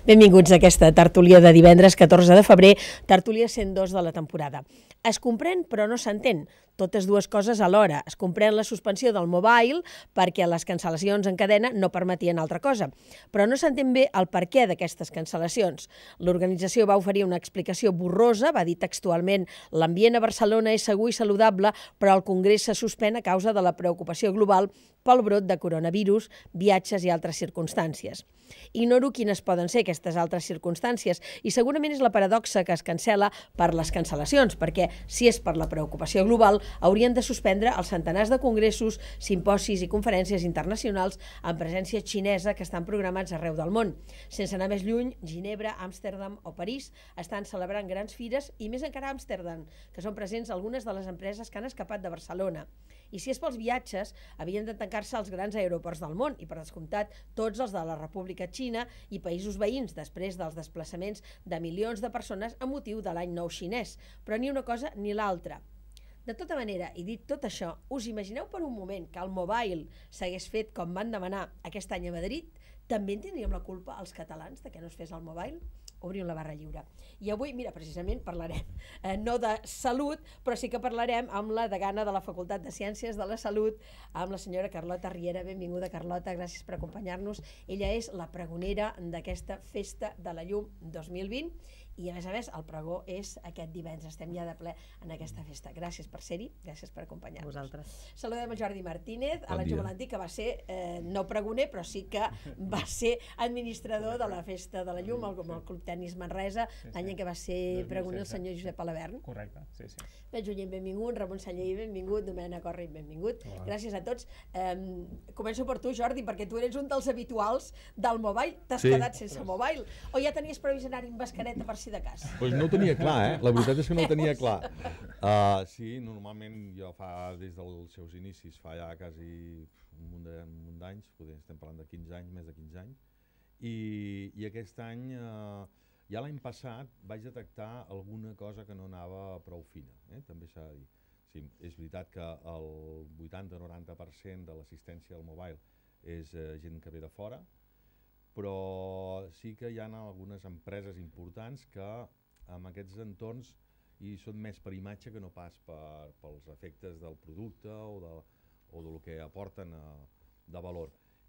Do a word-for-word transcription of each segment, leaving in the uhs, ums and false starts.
Benvinguts a aquesta tertúlia de divendres catorze de febrer, tertúlia cent dos de la temporada. Es comprèn però no s'entén, totes dues coses alhora. Es comprèn la suspensió del mobile perquè les cancel·lacions en cadena no permetien altra cosa, però no s'entén bé el perquè d'aquestes cancel·lacions. L'organització va oferir una explicació borrosa, va dir textualment «L'ambient a Barcelona és segur i saludable, però el Congrés se suspèn a causa de la preocupació global pel brot de coronavirus, viatges i altres circumstàncies». Ignoro quines poden ser aquestes altres circumstàncies i segurament és la paradoxa que es cancel·la per les cancel·lacions, perquè si és per la preocupació global haurien de suspendre els centenars de congressos, simposis i conferències internacionals en presència xinesa que estan programats arreu del món. Sense anar més lluny, Ginebra, Amsterdam o París estan celebrant grans fires i més encara a Amsterdam, que són presents algunes de les empreses que han escapat de Barcelona. I si és pels viatges, havien de tancar-se els grans aeroports del món i, per descomptat, tots els de la República Xina i països veïns després dels desplaçaments de milions de persones a motiu de l'any nou xinès. Però ni una cosa ni l'altra. De tota manera, i dit tot això, us imagineu per un moment que el mobile s'hagués fet com van demanar aquest any a Madrid? També en tindríem la culpa els catalans de que no es fes el mobile? Obrim la barra lliure. I avui, mira, precisament parlarem eh, no de salut, però sí que parlarem amb la degana de la Facultat de Ciències de la Salut, amb la senyora Carlota Riera. Benvinguda, Carlota, gràcies per acompanyar-nos. Ella és la pregonera d'aquesta Festa de la Llum dos mil vint i, a més a més, el pregó és aquest divendres. Estem ja de ple en aquesta festa. Gràcies per ser-hi, gràcies per acompanyar-nos. Vosaltres. Saludem a Jordi Martínez, a Bon l'Àngel dia. Valentí, que va ser eh, no pregoner, però sí que va ser administrador de la Festa de la Llum, el, el Club Tenis Manresa, Sí, sí. l'any en què va ser dos mil pregoner el setze. senyor Josep Alavern. Correcte, sí, sí. Ben Junyent, benvingut, Ramon Sallei, benvingut, Domènec Corri, benvingut. Hola. Gràcies a tots. Eh, començo per tu, Jordi, perquè tu eres un dels habituals del mobile. T'has Sí. quedat sense mobile? O ja tenies previst anar-hi amb mascareta per si de cas? Pues no ho tenia clar, eh? La veritat és que no ho tenia clar. Uh, sí, normalment jo fa, des dels seus inicis, fa ja quasi un munt de- un munt d'anys, poder estem parlant de quinze anys, més de quinze anys, i, i aquest any, uh, ja l'any passat, vaig detectar alguna cosa que no anava prou fina, eh? També s'ha de dir. Sí, és veritat que el vuitanta a noranta per cent de l'assistència al mobile és uh, gent que ve de fora, però sí que hi ha algunes empreses importants que en aquests entorns hi són més per imatge que no pas per, pels efectes del producte o de, o del que aporten a, de valor.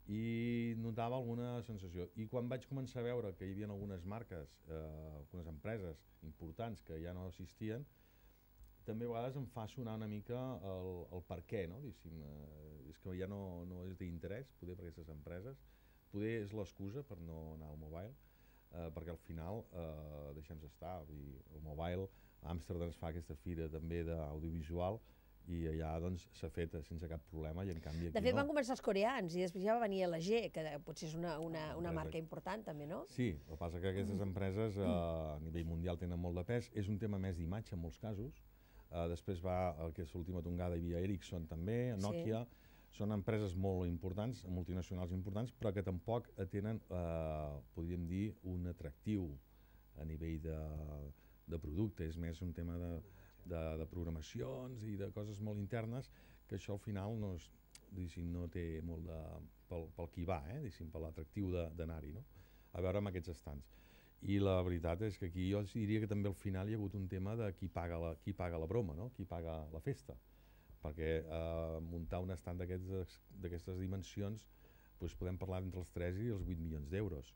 I notava alguna sensació. I quan vaig començar a veure que hi havia algunes marques, eh, algunes empreses importants que ja no assistien, també a vegades em fa sonar una mica el, el per què, no? Diguéssim, eh, és que ja no, no és d'interès, poder per aquestes empreses, poder és l'excusa per no anar al mobile, eh, perquè al final, eh, deixem-nos estar, vull dir, el mobile, a Amsterdam es fa aquesta fira també d'audiovisual i allà doncs s'ha fet sense cap problema i en canvi aquí De fet, no. van començar els coreans i després ja va venir L G, que potser és una, una, una Empresa. marca important també, no? Sí, el que passa que aquestes empreses eh, a nivell mundial tenen molt de pes, és un tema més d'imatge en molts casos, eh, després va, el que és l'última tongada, hi havia Ericsson també, Nokia, sí. Són empreses molt importants, multinacionals importants, però que tampoc tenen, eh, podríem dir, un atractiu a nivell de, de producte, és més un tema de, de, de programacions i de coses molt internes, que això al final no, és, no té molt de, pel, pel qui va, eh, per l'atractiu d'anar-hi, no? A veure amb aquests estants. I la veritat és que aquí jo diria que també al final hi ha hagut un tema de qui paga la, qui paga la broma, no? Qui paga la festa. Perquè eh, muntar un estand d'aquestes dimensions doncs podem parlar entre els tres i els vuit milions d'euros.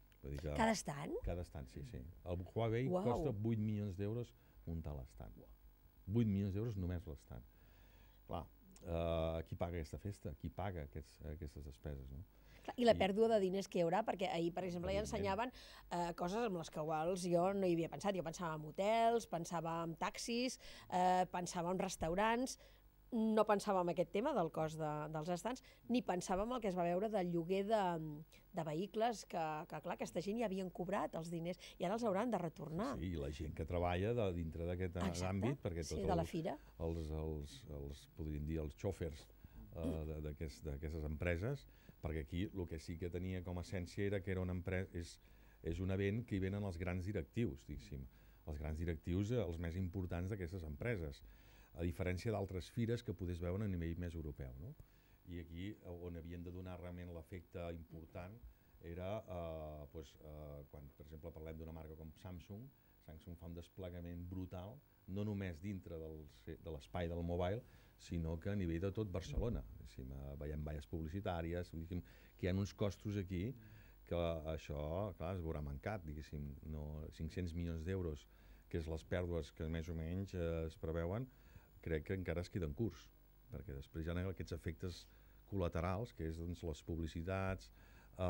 Cada estant? Cada estant, sí, sí. El Huawei Uau. costa vuit milions d'euros muntar l'estant. vuit milions d'euros només l'estant. Clar, eh, qui paga aquesta festa? Qui paga aquests, aquestes despeses, no? I la pèrdua de diners que hi haurà, perquè ahir, per exemple, ja ensenyaven eh, coses amb les quals jo no hi havia pensat. Jo pensava en hotels, pensava en taxis, eh, pensava en restaurants, no pensava en aquest tema del cost de, dels estants, ni pensava en el que es va veure del lloguer de, de vehicles que, que, clar, aquesta gent ja havien cobrat els diners i ara els hauran de retornar. Sí, i la gent que treballa de, dintre d'aquest àmbit, perquè sí, tots de la els, fira. els, els, els, podríem dir, els xòfers eh, d'aquestes empreses, perquè aquí el que sí que tenia com a essència era que era una empresa, és, és un event que hi venen els grans directius, diguéssim, els grans directius, els més importants d'aquestes empreses, a diferència d'altres fires que podés veure a nivell més europeu, no? I aquí on havien de donar realment l'efecte important era, eh, doncs, eh, quan per exemple parlem d'una marca com Samsung, Samsung fa un desplegament brutal, no només dintre del, de l'espai del mobile, sinó que a nivell de tot Barcelona. Diguéssim, eh, veiem valles publicitàries, diguéssim, que hi ha uns costos aquí que això, clar, es veurà mancat, diguéssim, no, cinc-cents milions d'euros, que és les pèrdues que més o menys eh, es preveuen, crec que encara es queda en curs, perquè després hi ha aquests efectes col·laterals, que és doncs, les publicitats, eh,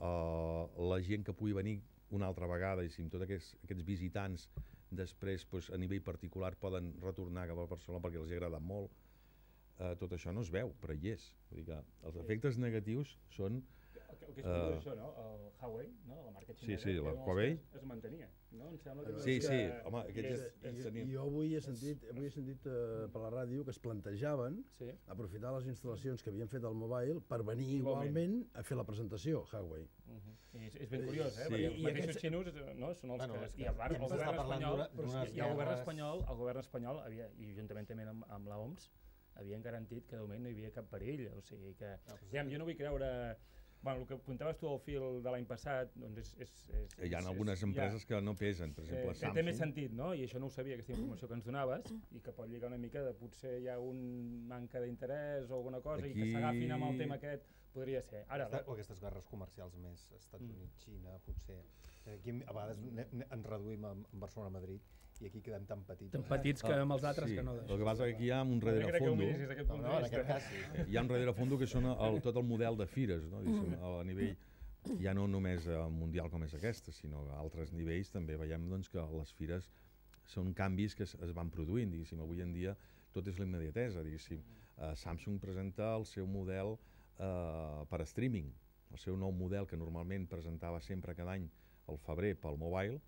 eh, la gent que pugui venir una altra vegada, i si tots aquests, aquests visitants després doncs, a nivell particular poden retornar cap a Barcelona perquè els ha agradat molt, eh, tot això no es veu, però hi és. Vull dir que els efectes negatius són... El que, el que és uh, això, no? El Huawei, no? La marca xinesa, sí, sí, la que Huawei es mantenia, no? Em sembla que sí, que, sí, home, aquests és, és, és, tenim... Jo avui he sentit, avui he sentit uh, per la ràdio que es plantejaven sí. aprofitar les instal·lacions que havien fet al mobile per venir igualment a fer la presentació, Huawei. Uh -huh. I és, és ben curiós, eh? Sí. Perquè els I mateixos aquests... xinos no? Són els bueno, que... que I el, el, el govern espanyol, i el govern guerres... espanyol, el govern espanyol havia, i juntament també amb, amb l'O M S, havien garantit que de moment no hi havia cap perill. O sigui que... No, pues, ja, jo no vull creure... Bueno, el que apuntaves tu al fil de l'any passat, doncs és... és, és Hi ha és, algunes és, empreses ja, que no pesen, per exemple, eh, Samsung. Té més sentit, no? I això no ho sabia, aquesta informació que ens donaves, i que pot lligar una mica de potser hi ha un manca d'interès o alguna cosa, Aquí... i que s'agafin amb el tema aquest, podria ser. Ara, Aquesta, o aquestes guerres comercials més, Estats mm. Units, Xina, potser. Aquí a vegades ens reduïm en Barcelona-Madrid, i aquí quedem tan petits. Tan petits que amb els altres sí. que no deixen. El que passa és que aquí hi ha un rerefons. No, no, en aquest cas sí. Hi ha un rerefons que són el, tot el model de fires, no? Diguéssim, a nivell, ja no només mundial com és aquesta, sinó a altres nivells també veiem doncs, que les fires són canvis que es, es van produint. Diguéssim, avui en dia tot és la immediatesa. Diguéssim. Uh, Samsung presenta el seu model uh, per streaming, el seu nou model que normalment presentava sempre cada any al febrer pel mobile,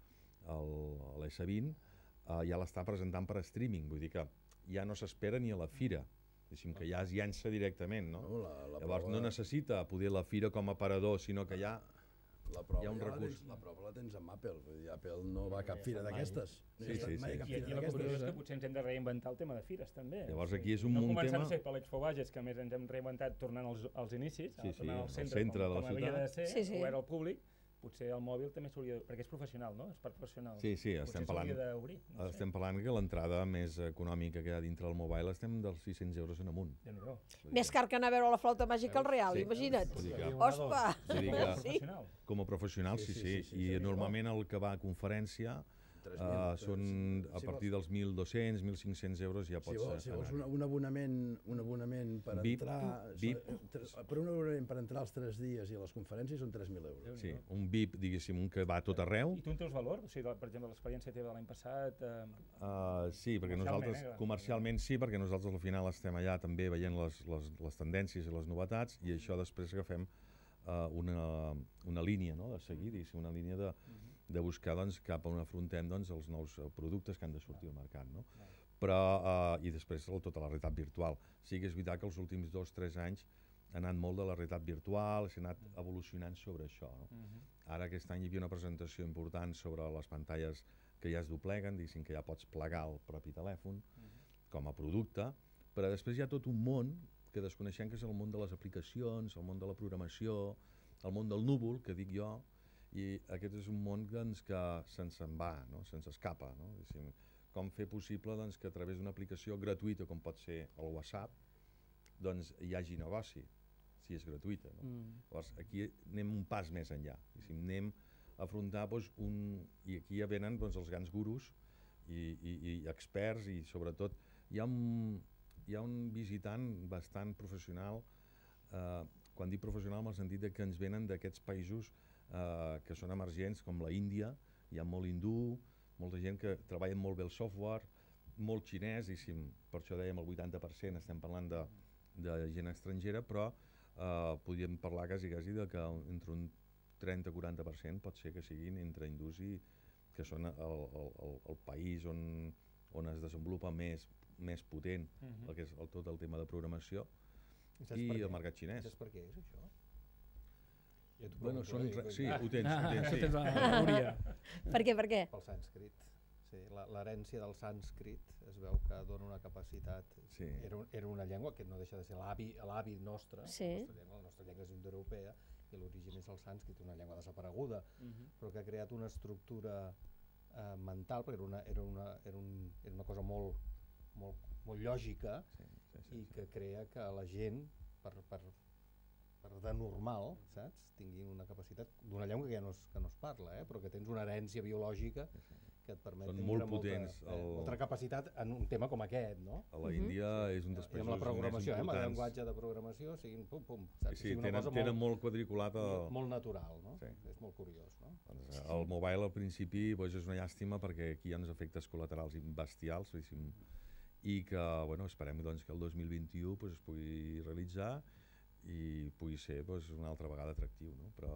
l'S vint, Uh, ja l'està presentant per streaming, vull dir que ja no s'espera ni a la fira, deixem que ja es llança directament, no? No, la, la Llavors prova... no necessita poder la fira com a aparador, sinó que ja la prova, hi ha un ja recurs. La, tens, la prova la tens amb Apple, vull dir, Apple no va a cap fira d'aquestes. Sí, sí, sí. Mai a cap I fira aquí la conclusió és que d'aquestes. potser ens hem de reinventar el tema de fires, també. Llavors aquí és un, no un començant tema... a ser per l'Expo Bages, que a més ens hem reinventat tornant als, als inicis, Sí, sí, tornant al al centre, centre com, de la com havia de ciutat. ser, Sí, sí. obert al públic. Potser el mòbil també s'hauria de... Perquè és professional, no? És per professional. Sí, sí, estem parlant, no estem parlant que l'entrada més econòmica que hi ha dintre del mobile estem dels sis-cents euros en amunt. Més car que anar a veure la flauta màgica al Real, Sí. imagina't. Vull dir que- Ospa! Vull dir que- Sí. Com a professional, sí, sí, i normalment el que va a conferència Uh, són a partir dels mil dos-cents, mil cinc-cents euros ja Si pots vols, si vols un, un, abonament, un abonament per V I P, entrar... V I P. Per un abonament per entrar als tres dies i a les conferències són tres mil euros. Sí, un V I P, diguéssim, un que va a tot arreu. I tu en teus valor? O sigui, per exemple, l'experiència teva de l'any passat... Eh... Uh, sí, perquè Comercialment, nosaltres, eh? comercialment sí, perquè nosaltres al final estem allà també veient les, les, les tendències i les novetats, i això després agafem uh, una, una línia, no?, de seguir, diguéssim, una línia de, de buscar doncs, cap on afrontem doncs, els nous productes que han de sortir al mercat, no? Però, uh, i després el, tota la realitat virtual. Sí que és veritat que els últims dos o tres anys ha anat molt de la realitat virtual, s'ha anat evolucionant sobre això, no? Ara aquest any hi havia una presentació important sobre les pantalles que ja es dobleguen, diguéssim que ja pots plegar el propi telèfon com a producte, però després hi ha tot un món que desconeixem, que és el món de les aplicacions, el món de la programació, el món del núvol, que dic jo, i aquest és un món doncs, que se'ns en va, no? Se'ns escapa, no? Diguéssim, com fer possible doncs, que a través d'una aplicació gratuïta com pot ser el WhatsApp doncs, hi hagi negoci, si és gratuïta, no? Mm. Llavors aquí anem un pas més enllà, diguéssim, anem a afrontar doncs, un... i aquí ja venen doncs, els grans gurus i, i, i experts, i sobretot hi ha un, hi ha un visitant bastant professional, eh, quan dic professional en el sentit de que ens venen d'aquests països eh, que són emergents, com la Índia, hi ha molt hindú, molta gent que treballa molt bé el software, molt xinès, diguéssim, per això dèiem el vuitanta per cent, estem parlant de, de gent estrangera, però eh, podríem parlar quasi, quasi de que entre un trenta a quaranta per cent pot ser que siguin entre hindús i que són el, el, el, el país on, on es desenvolupa més, més potent uh-huh. el que és el, tot el tema de programació i el mercat xinès. Saps per què és això? Ja bueno, són, dic, sí, ah, ho tens, ah, ho tens, sí. tens la Núria. Per què, per què? Pel sànscrit. Sí, l'herència del sànscrit es veu que dona una capacitat. Sí. Era, era una llengua que no deixa de ser l'avi nostre, Sí. la, nostra llengua, la nostra llengua és indoeuropea, i l'origen és el sànscrit, una llengua desapareguda, però que ha creat una estructura eh, mental, perquè era una, era una, era un, era una cosa molt, molt, molt lògica, sí, sí, sí, i que crea que la gent, per, per, per de normal, saps, tinguin una capacitat d'una llengua que ja no es, que no es parla, eh, però que tens una herència biològica que et permet tenir molta, potents, eh, el... molta capacitat en un tema com aquest, no? A la Índia uh-huh. és un dels països més importants. I amb la programació, eh, amb el llenguatge importants. de programació, siguin pum, pum, saps? Sí, sí, tenen, tenen molt, molt quadriculat. El... Molt natural, no? Sí. És molt curiós, no? Doncs, el mobile al principi doncs, és una llàstima perquè aquí hi ha uns efectes col·laterals bestials, diguéssim, i que bueno, esperem doncs, que el dos mil vint-i-u doncs, es pugui realitzar i pugui ser doncs, una altra vegada atractiu, no? Però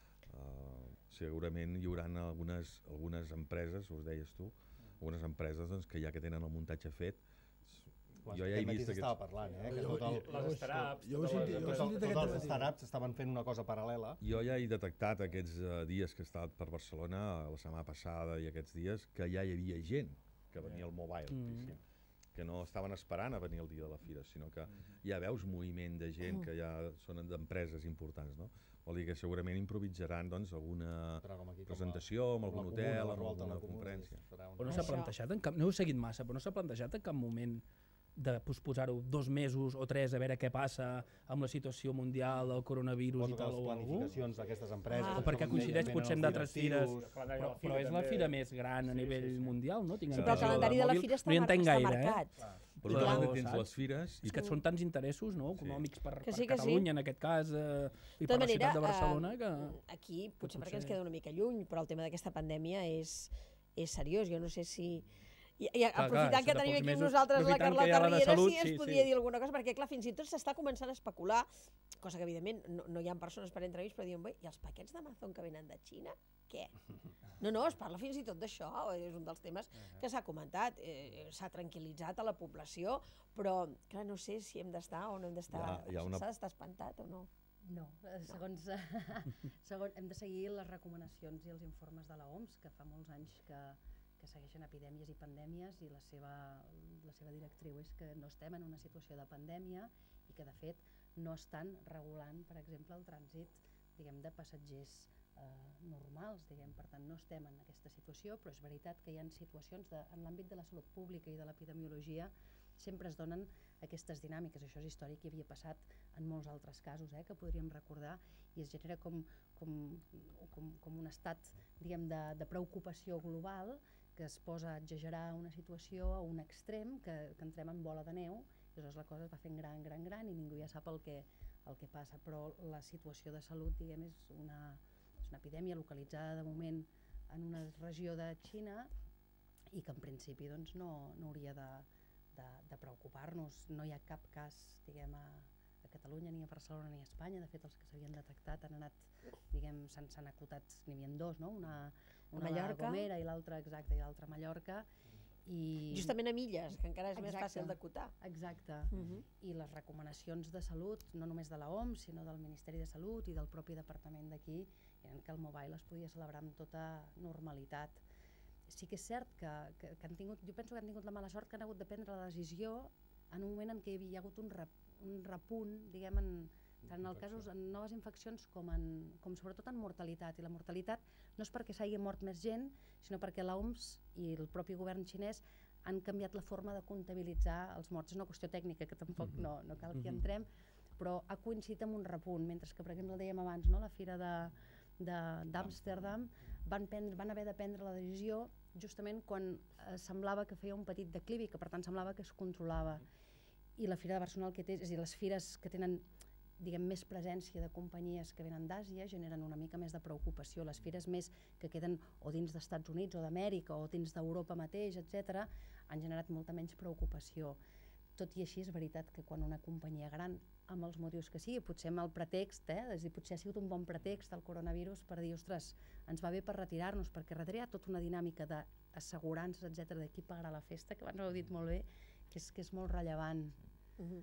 uh, segurament hi haurà algunes, algunes empreses, us deies tu, algunes empreses doncs, que ja que tenen el muntatge fet. Jo ja he vist que estava parlant, eh? Que tot el, les startups, jo ho he sentit, tot, tot, tot els startups estaven fent una cosa paral·lela. Jo ja he detectat aquests uh, dies que he estat per Barcelona, la setmana passada i aquests dies, que ja hi havia gent que venia al mobile, mm. que no estaven esperant a venir el dia de la fira, sinó que ja veus moviment de gent que ja són d'empreses importants, no? Vol dir que segurament improvisaran doncs, alguna aquí, presentació amb algun hotel, amb alguna conferència. Però no s'ha plantejat, en cap, no heu seguit massa, però no s'ha plantejat en cap moment de posposar-ho dos mesos o tres a veure què passa amb la situació mundial, el coronavirus i tal, o algú? Planificacions d'aquestes empreses. Ah. O perquè coincideix potser amb d'altres fires, però, però és la fira més gran a nivell mundial, no? Sí, però el calendari de la fira està marcat. Però també tens les fires... És que són tants interessos econòmics per Catalunya, en aquest cas, i per la ciutat de Barcelona, que... Aquí, potser perquè ens queda una mica lluny, però el tema d'aquesta pandèmia és seriós. Jo no sé si... I, i aprofitant clar, que tenim aquí mesos, nosaltres la Carlota Riera, salut, si ens sí, podria sí. dir alguna cosa, perquè clar, fins i tot s'està començant a especular, cosa que evidentment no, no hi ha persones per entrevist, però diuen, bé, i els paquets d'Amazon que venen de Xina, què? No, no, es parla fins i tot d'això, és un dels temes que s'ha comentat, eh, s'ha tranquil·litzat a la població, però clar, no sé si hem d'estar o no hem d'estar, s'ha una... d'estar espantat o no. No, segons, no. segons hem de seguir les recomanacions i els informes de l'O M S, que fa molts anys que que segueixen epidèmies i pandèmies, i la seva, la seva directriu és que no estem en una situació de pandèmia i que de fet no estan regulant, per exemple, el trànsit, diguem, de passatgers eh, normals, diguem, per tant no estem en aquesta situació, però és veritat que hi ha situacions de, en l'àmbit de la salut pública i de l'epidemiologia sempre es donen aquestes dinàmiques. Això és històric i havia passat en molts altres casos eh, que podríem recordar, i es genera com, com, com, com un estat, diguem, de, de preocupació global que es posa a exagerar una situació a un extrem, que, que entrem en bola de neu, i aleshores la cosa es va fent gran, gran, gran, i ningú ja sap el que, el que passa. Però la situació de salut, diguem, és una, és una epidèmia localitzada de moment en una regió de Xina i que en principi doncs, no, no hauria de, de, de preocupar-nos. No hi ha cap cas, diguem, a, a Catalunya, ni a Barcelona, ni a Espanya. De fet, els que s'havien detectat han anat, diguem, s'han acotat, n'hi havia dos, no? Una, una a Gomera i l'altra, exacte, i l'altra a Mallorca. I... Justament a milles, que encara és exacte. Més fàcil d'acotar. Exacte. Uh -huh. I les recomanacions de salut, no només de l'O M S, sinó del Ministeri de Salut i del propi departament d'aquí, eren que el mobile es podia celebrar amb tota normalitat. Sí que és cert que, que, que han tingut, jo penso que han tingut la mala sort que han hagut de prendre la decisió en un moment en què hi havia hagut un, rep, un repunt, diguem, en, tant en el casos en noves infeccions com, en, com sobretot en mortalitat. I la mortalitat no és perquè s'hagi mort més gent, sinó perquè l'O M S i el propi govern xinès han canviat la forma de comptabilitzar els morts. És una qüestió tècnica que tampoc no, no cal que hi entrem, però ha coincidit amb un repunt, mentre que, per exemple, dèiem abans, no? La fira d'Amsterdam van, van haver de prendre la decisió justament quan eh, semblava que feia un petit declivi, que per tant semblava que es controlava. I la fira de Barcelona el que té, és a dir, les fires que tenen, diguem, més presència de companyies que venen d'Àsia generen una mica més de preocupació. Les fires més que queden o dins dels Estats Units o d'Amèrica o dins d'Europa mateix, etcètera, han generat molta menys preocupació. Tot i així és veritat que quan una companyia gran, amb els motius que sigui, potser amb el pretext, eh, és a dir, potser ha sigut un bon pretext el coronavirus per dir, ostres, ens va bé per retirar-nos, perquè darrere hi ha tota una dinàmica d'assegurances, etcètera, de qui pagarà la festa, que abans ho heu dit molt bé, que és, que és molt rellevant. Uh-huh.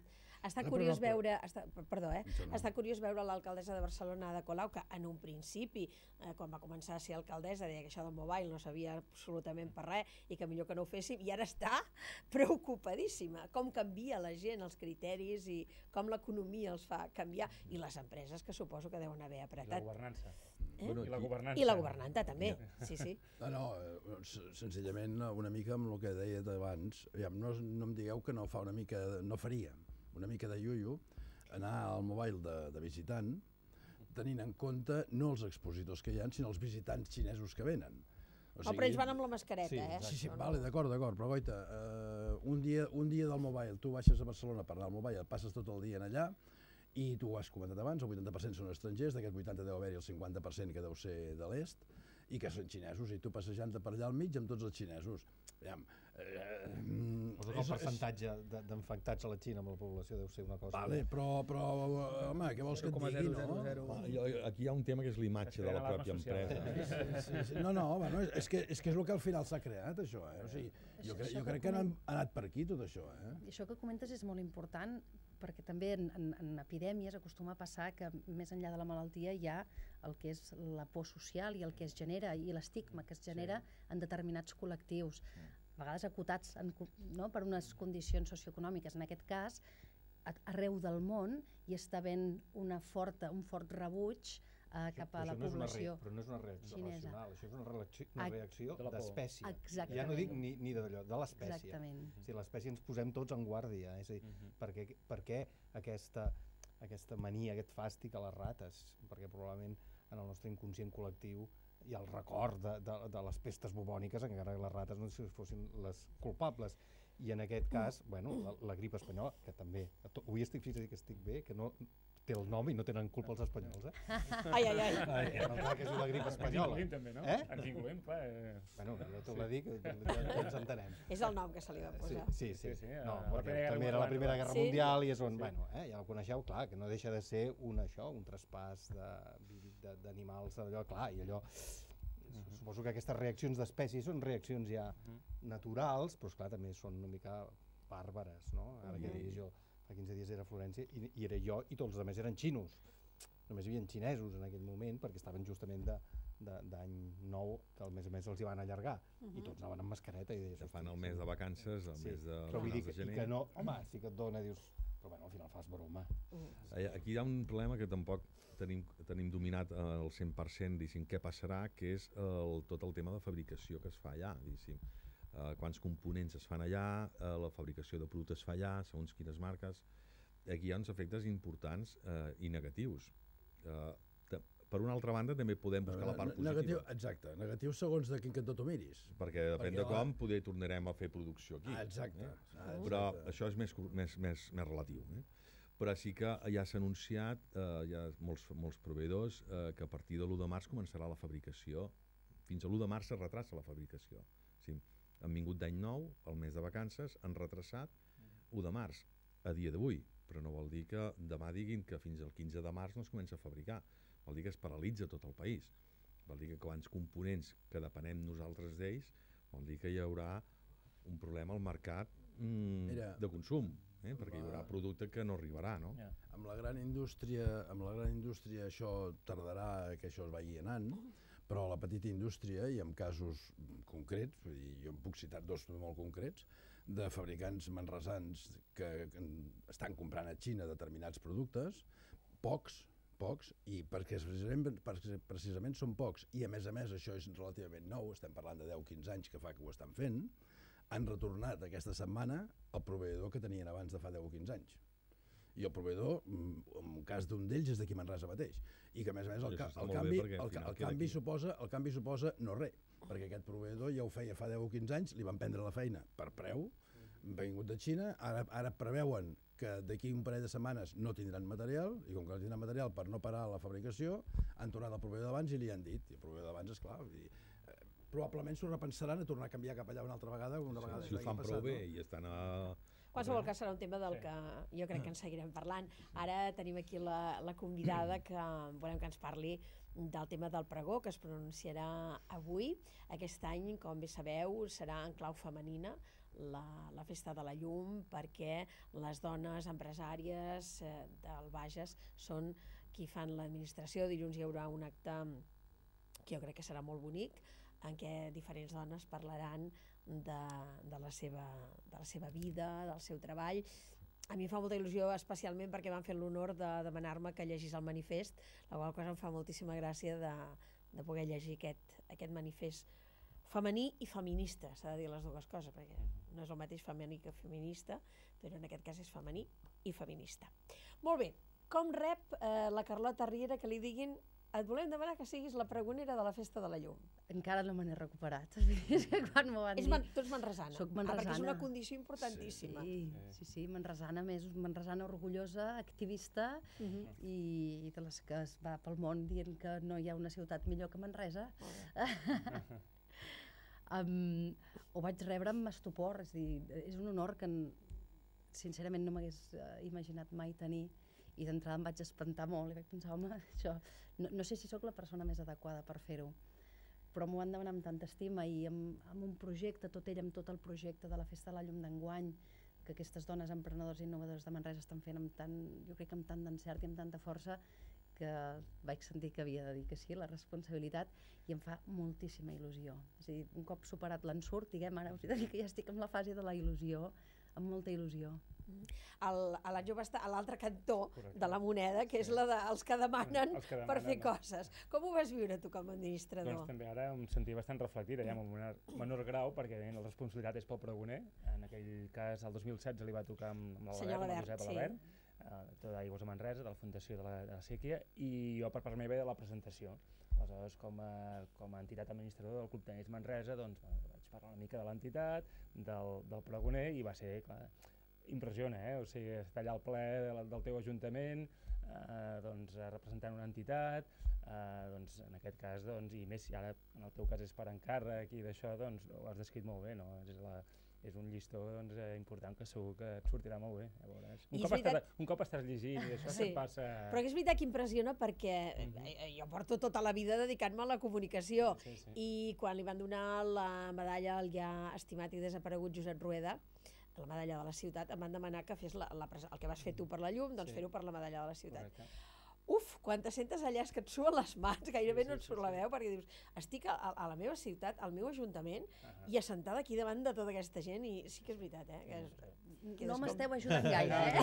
Està No, curiós però no, veure, està, perdó, eh? Això no. Està curiós veure l'alcaldessa de Barcelona, Ada Colau, que en un principi, eh, quan va començar a ser alcaldessa, deia que això del mobile no sabia absolutament per res i que millor que no ho féssim, i ara està preocupadíssima. Com canvia la gent, els criteris i com l'economia els fa canviar, i les empreses que suposo que deuen haver I la apretat. governança. Eh? I la governança. I la governanta també, sí, sí. No, no, eh, s- senzillament una mica amb el que deia abans, aviam, no, no em digueu que no fa una mica, no faria, una mica de iuiu, anar al mobile de, de visitant, tenint en compte no els expositors que hi ha, sinó els visitants xinesos que venen. O Oh, però ells van amb la mascareta, Sí, eh? Sí, sí, Això vale, d'acord, d'acord, però goita, uh, un, dia, un dia del mobile, tu baixes a Barcelona per anar al mobile, passes tot el dia en allà, i tu ho has comentat abans, el vuitanta per cent són estrangers, d'aquest vuitanta deu haver-hi el cinquanta per cent que deu ser de l'est, i que són xinesos, i tu passejant-te per allà al mig amb tots els xinesos. Aviam, eh, Suposo que el percentatge de- d'infectats a la Xina amb la població deu ser una cosa... Vale, però, però, home, què vols que et digui, no? Ah, jo- Aquí hi ha un tema que és l'imatge de la alarma pròpia social. empresa. Sí, sí, no, no, bueno, és, que, és que és el que al final s'ha creat, això, eh? O sigui, jo, cre, Això jo que crec que han comen- anat per aquí, tot això, eh? I això que comentes és molt important perquè també en, en, en epidèmies acostuma a passar que més enllà de la malaltia hi ha el que és la por social i el que es genera i l'estigma que es genera en determinats col·lectius, a vegades acotats en, co- no, per unes condicions socioeconòmiques. En aquest cas, a- arreu del món hi està havent una forta, un fort rebuig eh, cap a Però la això no és una re- població. Però no és una reacció xinesa. racional, això és una reacció, una Ac- reacció De la por. d'espècie. Exactament. Ja no dic ni, ni d'allò, de l'espècie. Exactament. O sigui, l'espècie ens posem tots en guàrdia. És a dir, perquè, perquè aquesta, aquesta mania, aquest fàstic a les rates? Perquè probablement en el nostre inconscient col·lectiu hi ha el record de, de, de les pestes bubòniques, encara que les rates no si fossin les culpables. I en aquest cas, bueno, la, la grip espanyola, que també, to- avui estic fixat que estic bé, que no té el nom i no tenen culpa els espanyols, eh? Ai, ai, ai. Ai, no cal que és la grip Ens espanyola. incloïm també, no? Eh? Ens incloïm, clar. Eh... Bueno, jo t'ho va dir, que ja, ja ens entenem. És el nom que se li va Sí, posar. sí, sí. Sí, sí, No, a la perquè Primera Guerra també era la Mundial, Primera no? Guerra Sí. Mundial i és on, Sí. bueno, eh, ja el coneixeu, clar, que no deixa de ser un això, un traspàs de- de- d'animals, d'allò, clar, i allò... Suposo que aquestes reaccions d'espècies són reaccions ja naturals, però esclar, també són una mica bàrbares, no? Ara que deies jo, fa quinze dies era a Florència i, i era jo i tots els altres eren xinos. Només hi havia xinesos en aquell moment perquè estaven justament de de- d'any nou, que a més a més els hi van allargar, i tots anaven amb mascareta i deies... Que fan "Hosti, el mes de vacances, el sí, mes de, però vull dir finals que, de i gener. que no, home, sí que et dona, dius, però bueno, al final fas broma. Eh, Aquí hi ha un problema que tampoc tenim, tenim dominat eh, al cent per cent, diguéssim, què passarà, que és el, tot el tema de fabricació que es fa allà, diguéssim. Eh, quants components es fan allà, eh, la fabricació de productes es fa allà, segons quines marques. Aquí hi ha uns efectes importants eh, i negatius. Eh, te- per una altra banda, també podem buscar la part positiva. Negatiu, exacte, negatiu segons de quin cantó tu miris. Perquè depèn Perquè de la- com, poder tornarem a fer producció aquí. Ah, exacte. Eh? Ah, Però exacte. això és més, cu- més, més, més relatiu. Eh? Però sí que ja s'ha anunciat, eh, hi ha molts, molts proveïdors, eh, que a partir de l'u de març començarà la fabricació. Fins a l'u de març es retrassa la fabricació. Sí. Han vingut d'any nou, el mes de vacances, han retrasat u de març, a dia d'avui. Però no vol dir que demà diguin que fins al quinze de març no es comença a fabricar. Vol dir que es paralitza tot el país. Vol dir que quants components que depenem nosaltres d'ells, vol dir que hi haurà un problema al mercat mm, Mira, de consum, eh? perquè hi haurà producte que no arribarà, no? Ja. Amb la gran indústria, amb la gran indústria això tardarà que això es vagi anant, però la petita indústria, i en casos concrets, vull dir, jo en puc citar dos molt concrets, de fabricants manresans que, que estan comprant a Xina determinats productes, pocs, pocs, i perquè precisament, perquè precisament són pocs, i a més a més això és relativament nou, estem parlant de deu a quinze anys que fa que ho estan fent, han retornat aquesta setmana el proveïdor que tenien abans de fa deu o quinze anys. I el proveïdor, mm, en el cas d'un d'ells, és d'aquí Manresa mateix. I que, a més a més, el, I ca això està el, molt bé canvi, perquè al el, final el, queda canvi aquí. suposa, el canvi suposa no res, perquè aquest proveïdor ja ho feia fa deu o quinze anys, li van prendre la feina per preu, vingut de Xina, ara, ara preveuen que d'aquí un parell de setmanes no tindran material, i com que no tindran material per no parar la fabricació, han tornat al proveïdor d'abans i li han dit, i el proveïdor d'abans, esclar, vull dir, eh, probablement s'ho repensaran a tornar a canviar cap allà una altra vegada, una vegada Si ho que fan hagi prou passat, bé no? i estan a... En qualsevol cas serà un tema del que jo crec que en seguirem parlant. Ara tenim aquí la, la convidada que volem que ens parli del tema del pregó, que es pronunciarà avui. Aquest any, com bé sabeu, serà en clau femenina la, la Festa de la Llum, perquè les dones empresàries eh, del Bages són qui fan l'administració. Dilluns hi haurà un acte que jo crec que serà molt bonic, en què diferents dones parlaran de, de, la seva, de la seva vida, del seu treball. A mi em fa molta il·lusió, especialment perquè m'han fet l'honor de demanar-me que llegís el manifest, la qual cosa em fa moltíssima gràcia de, de poder llegir aquest, aquest manifest femení i feminista, s'ha de dir les dues coses, perquè no és el mateix femení que feminista, però en aquest cas és femení i feminista. Molt bé, com rep eh, la Carlota Riera que li diguin et volem demanar que siguis la pregonera de la Festa de la Llum? Encara no me n'he recuperat. És que quan m'ho van dir... Man, tu ets manresana. Soc manresana. Ah, perquè és una condició importantíssima. Sí, sí, sí, manresana, més manresana orgullosa, activista, uh -huh. i, i de les que es va pel món dient que no hi ha una ciutat millor que Manresa. um, ho vaig rebre amb estupor, és dir, és un honor que sincerament no m'hagués uh, imaginat mai tenir, i d'entrada em vaig espantar molt i vaig pensar, home, això, no, no sé si sóc la persona més adequada per fer-ho, però m'ho van demanar amb tanta estima i amb, amb un projecte, tot ell amb tot el projecte de la Festa de la Llum d'enguany, que aquestes dones emprenedors i innovadors de Manresa estan fent amb tant, jo crec que amb tant d'encert i amb tanta força, que vaig sentir que havia de dir que sí, la responsabilitat, i em fa moltíssima il·lusió. És a dir, un cop superat l'ensurt, diguem, ara us he de dir que ja estic en la fase de la il·lusió, amb molta il·lusió. El, el Atjo va estar a l'altre cantó Correcte. De la moneda, que és la dels que demanen els que demanen, per fer coses. Com ho vas viure tu com a administrador? Doncs també ara em sentia bastant reflectida, ja amb un menor grau, perquè la responsabilitat és pel pregoner. En aquell cas, el dos mil setze li va tocar amb, amb l'Alabert, amb el Josep Alabert, sí. uh, d'Aigües de Manresa, de la Fundació de la, de la Sèquia, i jo per part meva de la presentació. Aleshores, com a, com a entitat administradora del Club Tenis Manresa, doncs vaig parlar una mica de l'entitat, del, del pregoner, i va ser, clar, impressiona, eh? O sigui, estar allà al ple del, del teu ajuntament, eh, doncs, representant una entitat, eh, doncs, en aquest cas, doncs, i més si ara en el teu cas és per encàrrec i d'això, doncs ho has descrit molt bé, no? És, la, és un llistó doncs, important que segur que et sortirà molt bé. Ja veuràs. Un, cop veritat... estàs, un cop estàs llegint i això sí. Et passa... Però és veritat que impressiona perquè mm-hmm. jo porto tota la vida dedicant-me a la comunicació sí, sí. I quan li van donar la medalla al ja estimat i desaparegut Josep Rueda, la medalla de la ciutat, em van demanar que fes la, la, el que vas fer tu per la llum, doncs sí. Fer-ho per la medalla de la ciutat. Correcte. Uf, quan te sentes allà és que et suen les mans, gairebé sí, sí, no et surt sí, la veu, sí. Perquè dius, estic a, a la meva ciutat, al meu ajuntament, uh -huh. I assentada aquí davant de tota aquesta gent, i sí que és veritat, eh? Que és, que no m'esteu com... ajudant gaire, eh?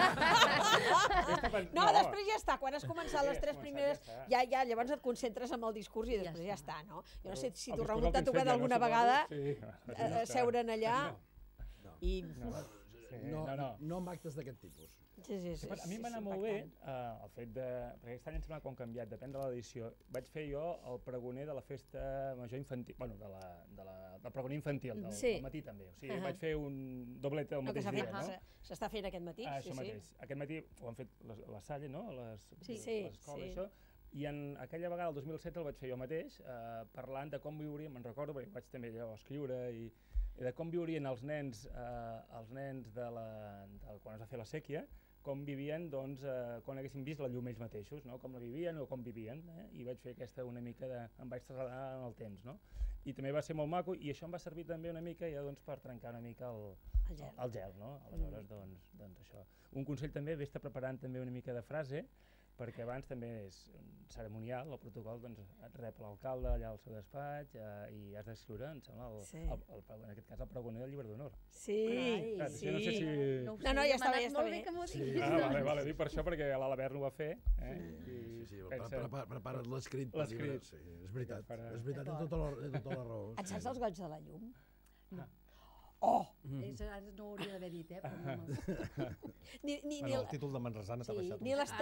No, després ja està, quan has començat les tres primeres, ja, ja llavors et concentres amb el discurs i després ja està, no? Jo no sé si t'ho remunta a tocar d'alguna vegada seure'n allà... I no, sí, no, no, no. no amb actes d'aquest tipus. Sí, sí, sí, a mi em va anar molt bé uh, el fet de... Perquè aquest any em sembla que han canviat, depèn de l'edició. Vaig fer jo el pregoner de la festa major infantil, bueno, de la, de la, del pregoner infantil, del, sí. Del matí també. O sigui, uh -huh. Vaig fer un doblete el no, mateix dia, no? S'està fent aquest matí, ah, sí, això sí. Mateix. Aquest matí ho han fet les, la Salle, no? Les, sí, les, sí, les escoles, sí. Això. I en aquella vegada, el dos mil setze, el vaig fer jo mateix, eh, parlant de com viuríem, me'n recordo, perquè vaig també allò escriure i de com viurien els nens, eh, els nens de la, de, quan es va fer la sèquia, com vivien doncs, eh, quan haguessin vist la llum ells mateixos, no? Com la vivien o com vivien, eh? I vaig fer aquesta una mica de... em vaig traslladar en el temps, no? I també va ser molt maco i això em va servir també una mica ja doncs, per trencar una mica el, el, gel. el gel, no? Aleshores, mm. doncs, doncs això. Un consell també, vés-te preparant també una mica de frase, perquè abans també és ceremonial, el protocol doncs, et rep l'alcalde allà al seu despatx eh, i has d'escriure, em sembla, el, sí. el, el, el, en aquest cas el pregoner del llibre d'honor. Sí, Ai, Clar, sí. No sé si... No, no, no ja està bé, ja està bé. Sí. Ah, vale, vale, dic per això, perquè l'Alabert no ho va fer. Eh? Sí, I, sí, sí, pensa... prepara, prepara't l'escrit per llibre. Sí, és veritat, farà... és veritat, té tota, la, tota la raó. Et saps els goig de la llum? No. Oh! Mm. No ho hauria d'haver dit, eh? Però no ni, ni, bueno, el títol de manresana t'ha sí, baixat.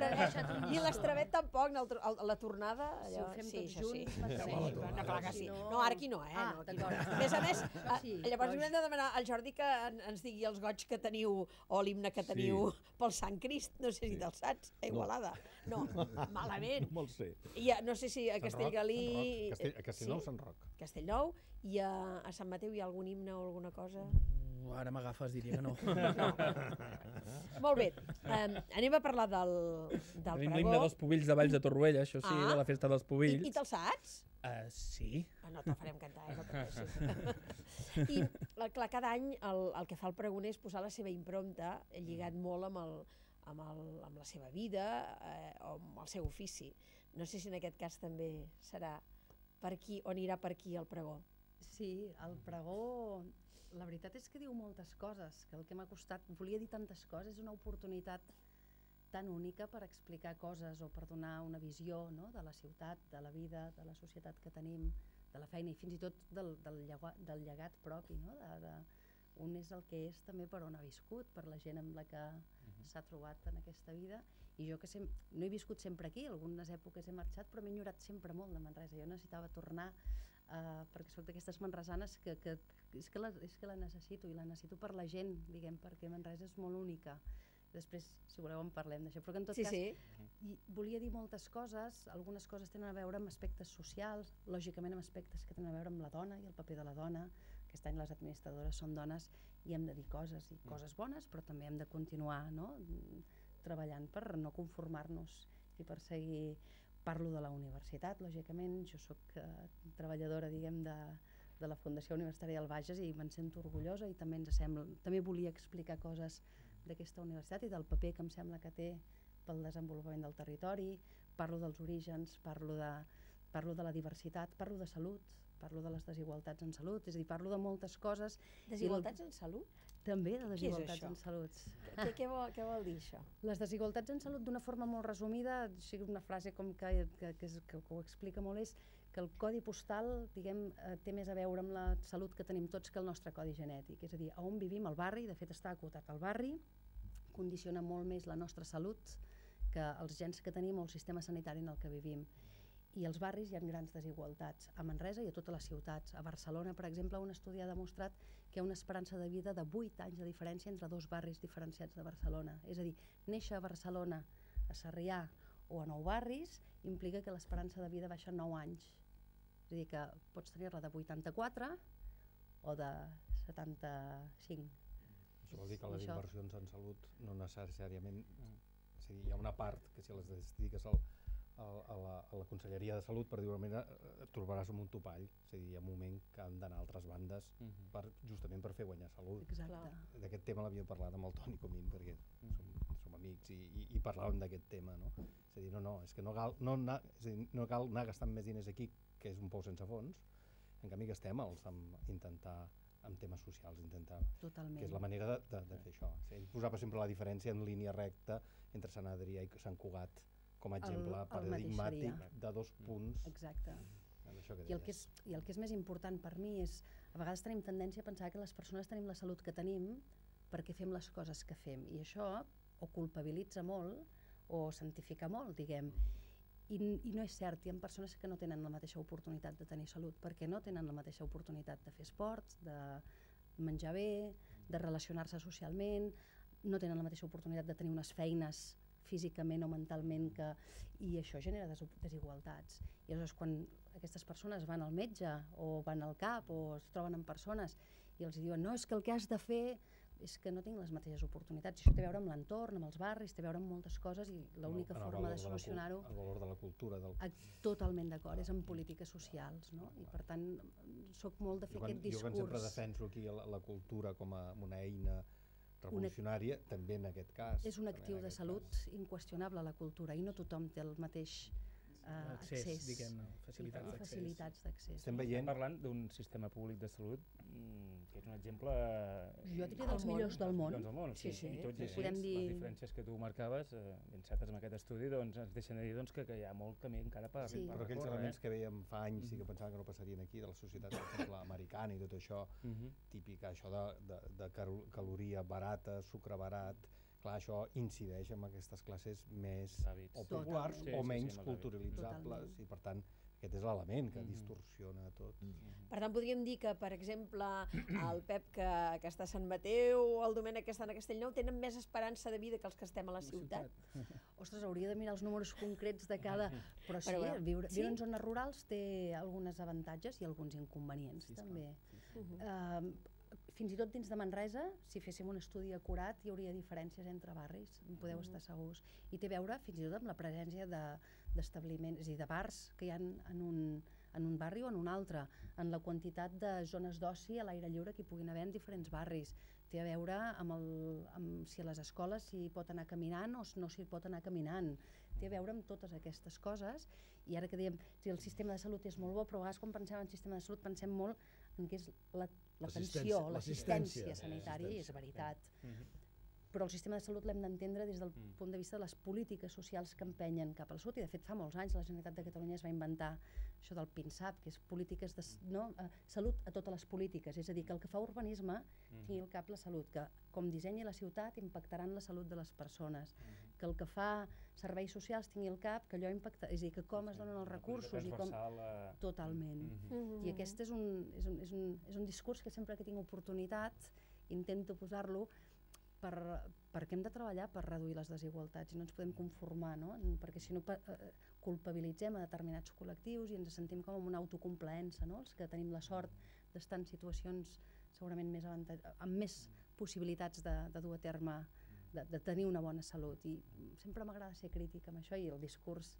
Ni l'estravet tampoc, el, el, la tornada... Allò, si ho fem sí, tots junts... Sí, sí, sí, no, clar que sí. No, ara aquí no, eh? Ah, no, d'acord. A més a més, sí, llavors hem de demanar al Jordi que ens digui els goig que teniu o l'himne que teniu sí. Pel Sant Crist. No sé si sí. Te'l saps, a Igualada. No, no malament. No me'l sé. I a, no sé si a Castellgalí... Castell, a Castellnou, sí, Sant Roc. Castellnou. I a, a Sant Mateu hi ha algun himne o alguna cosa? Uh, ara m'agafes, diria que no. No. Molt bé, um, anem a parlar del, del Tenim pregó. l'himne dels Pubills de Valls de Torroella, això sí, ah. De la festa dels Pubills. I, i te'l saps? Uh, sí. Ah, no te'l farem cantar, eh? No pateixis. I, eh, clar, cada any el, el que fa el pregoner és posar la seva impronta, lligat molt amb, el, amb, el, amb la seva vida eh, o amb el seu ofici. No sé si en aquest cas també serà per aquí, o anirà per aquí el pregó. Sí, el pregó, la veritat és que diu moltes coses, que el que m'ha costat, volia dir tantes coses, és una oportunitat tan única per explicar coses o per donar una visió, no?, de la ciutat, de la vida, de la societat que tenim, de la feina i fins i tot del, del, llegat, del llegat propi, no?, de, de, un és el que és també per on ha viscut, per la gent amb la que uh-huh. s'ha trobat en aquesta vida, i jo que sem no he viscut sempre aquí, algunes èpoques he marxat, però m'he enyorat sempre molt de Manresa. Jo necessitava tornar, eh, perquè soc d'aquestes manresanes que, que, és, que la, és que la necessito, i la necessito per la gent, diguem, perquè Manresa és molt única. Després, si voleu, en parlem d'això, però que en tot sí, cas, sí. i volia dir moltes coses, algunes coses tenen a veure amb aspectes socials, lògicament amb aspectes que tenen a veure amb la dona i el paper de la dona. Aquest any les administradores són dones i hem de dir coses, i coses bones, però també hem de continuar, no?, treballant per no conformar-nos i per seguir. Parlo de la universitat, lògicament, jo soc eh, treballadora, diguem, de, de la Fundació Universitària del Bages i me'n sento orgullosa, i també ens sembla, també volia explicar coses d'aquesta universitat i del paper que em sembla que té pel desenvolupament del territori. Parlo dels orígens, parlo de, parlo de la diversitat, parlo de salut, parlo de les desigualtats en salut, és a dir, parlo de moltes coses. Desigualtats en salut? També de desigualtats en salut. Què, què, vol, què vol dir això? Les desigualtats en salut, d'una forma molt resumida, sigui una frase com que, que, que, és, que, que ho explica molt, és que el codi postal, diguem, eh, té més a veure amb la salut que tenim tots que el nostre codi genètic. És a dir, a on vivim, al barri, de fet està acotat al barri, condiciona molt més la nostra salut que els gens que tenim o el sistema sanitari en el que vivim. I als barris hi ha grans desigualtats, a Manresa i a totes les ciutats. A Barcelona, per exemple, un estudi ha demostrat que hi ha una esperança de vida de vuit anys de diferència entre dos barris diferenciats de Barcelona. És a dir, néixer a Barcelona, a Sarrià o a Nou Barris implica que l'esperança de vida baixa nou anys. És a dir, que pots tenir-la de vuitanta-quatre o de setanta-cinc. Això vol dir que les inversions en salut no necessàriament... És a dir, hi ha una part que si les dediques al A la, a la Conselleria de Salut, per dir-ho d'una manera, et trobaràs amb un topall. És a dir, hi ha un moment que han d'anar a altres bandes uh-huh. per, justament per fer guanyar salut. Exacte. D'aquest tema l'havia parlat amb el Toni Comín, perquè uh-huh. som, som amics i, i, i parlàvem d'aquest tema. No? És a dir, no, no, és que no cal, no, na, és a dir, no cal anar gastant més diners aquí, que és un pou sense fons. En canvi, gastem els amb intentar amb temes socials, intentar, Totalment. Que és la manera de, de, de fer això. Ell posava sempre la diferència en línia recta entre Sant Adrià i Sant Cugat, com a exemple el, el paradigmàtic de dos punts. Exacte. Això que I, el que és, I el que és més important per mi és, a vegades tenim tendència a pensar que les persones tenim la salut que tenim perquè fem les coses que fem, i això o culpabilitza molt o santifica molt, diguem. I, i no és cert, hi ha persones que no tenen la mateixa oportunitat de tenir salut perquè no tenen la mateixa oportunitat de fer esport, de menjar bé, de relacionar-se socialment, no tenen la mateixa oportunitat de tenir unes feines físicament o mentalment, que, i això genera des desigualtats. I aleshores quan aquestes persones van al metge o van al CAP o es troben amb persones i els diuen no, és que el que has de fer és que no tinc les mateixes oportunitats. Això té a veure amb l'entorn, amb els barris, té a veure amb moltes coses, i l'única forma de solucionar-ho... El valor de la cultura. Del... Totalment d'acord, és en polítiques socials, no? I per tant, soc molt de fer aquest discurs. Jo quan sempre defenso aquí la, la cultura com a una eina revolucionària, una, també en aquest cas. És un actiu de salut cas. Inqüestionable, la cultura, i no tothom té el mateix uh, accés, accés diguem-ne, facilitats d'accés. Facilitats d'accés. Estem veient... parlant d'un sistema públic de salut mm, que és un exemple... Jo diria dels millors del món. Doncs del món, sí, sí, sí. I tots sí, sí. Podem dir... Les diferències que tu marcaves, eh, ben certes amb aquest estudi, doncs ens deixen de dir doncs, que, que hi ha molt camí encara per, sí. per Però aquells recórrer, elements eh? que veiem fa anys mm-hmm. i que pensàvem que no passarien aquí, de la societat, per exemple, americana i tot això, mm-hmm. típica, això de, de, de caloria barata, sucre barat, clar, això incideix en aquestes classes més o populars sí, o sí, menys sí, culturalitzables. Totalment. I per tant aquest és l'element que mm-hmm. distorsiona tot. Mm-hmm. Per tant, podríem dir que, per exemple, el Pep que, que està a Sant Mateu o el Domènec que està a Castellnou tenen més esperança de vida que els que estem a la ciutat. Ostres, hauria de mirar els números concrets de cada... Però sí, Però, viure, sí? viure en zones rurals té algunes avantatges i alguns inconvenients, sí, també. Uh-huh. uh, fins i tot dins de Manresa, si féssim un estudi acurat, hi hauria diferències entre barris, en podeu uh-huh. estar segurs. I té a veure fins i tot amb la presència d'establiments, és a dir, de bars que hi ha en un, en un barri o en un altre, en la quantitat de zones d'oci a l'aire lliure que hi puguin haver en diferents barris. Té a veure amb, el, amb si a les escoles s'hi pot anar caminant o no s'hi pot anar caminant. Té a veure amb totes aquestes coses, i ara que diem que el sistema de salut és molt bo, però a vegades quan pensem en el sistema de salut pensem molt en què és l'atenció, l'assistència sanitària, i és veritat. Però el sistema de salut l'hem d'entendre des del punt de vista de les polítiques socials que empenyen cap al sud, i de fet fa molts anys la Generalitat de Catalunya es va inventar això del PINSAP, que és polítiques de no, eh, salut a totes les polítiques, és a dir, que el que fa urbanisme tingui al cap la salut, que com dissenyi la ciutat impactarà en la salut de les persones, que el que fa serveis socials tingui al cap que allò impacta, és a dir, que com es donen els recursos i com... Totalment. I aquest és un, és, un, és, un, és un discurs que sempre que tinc oportunitat intento posar-lo, Per, perquè hem de treballar per reduir les desigualtats i no ens podem conformar, no? Perquè si no eh, culpabilitzem a determinats col·lectius i ens sentim com amb una autocomplaença, no? Els que tenim la sort d'estar en situacions segurament més amb més possibilitats de, de dur a terme, de, de tenir una bona salut, i sempre m'agrada ser crítica amb això, i el discurs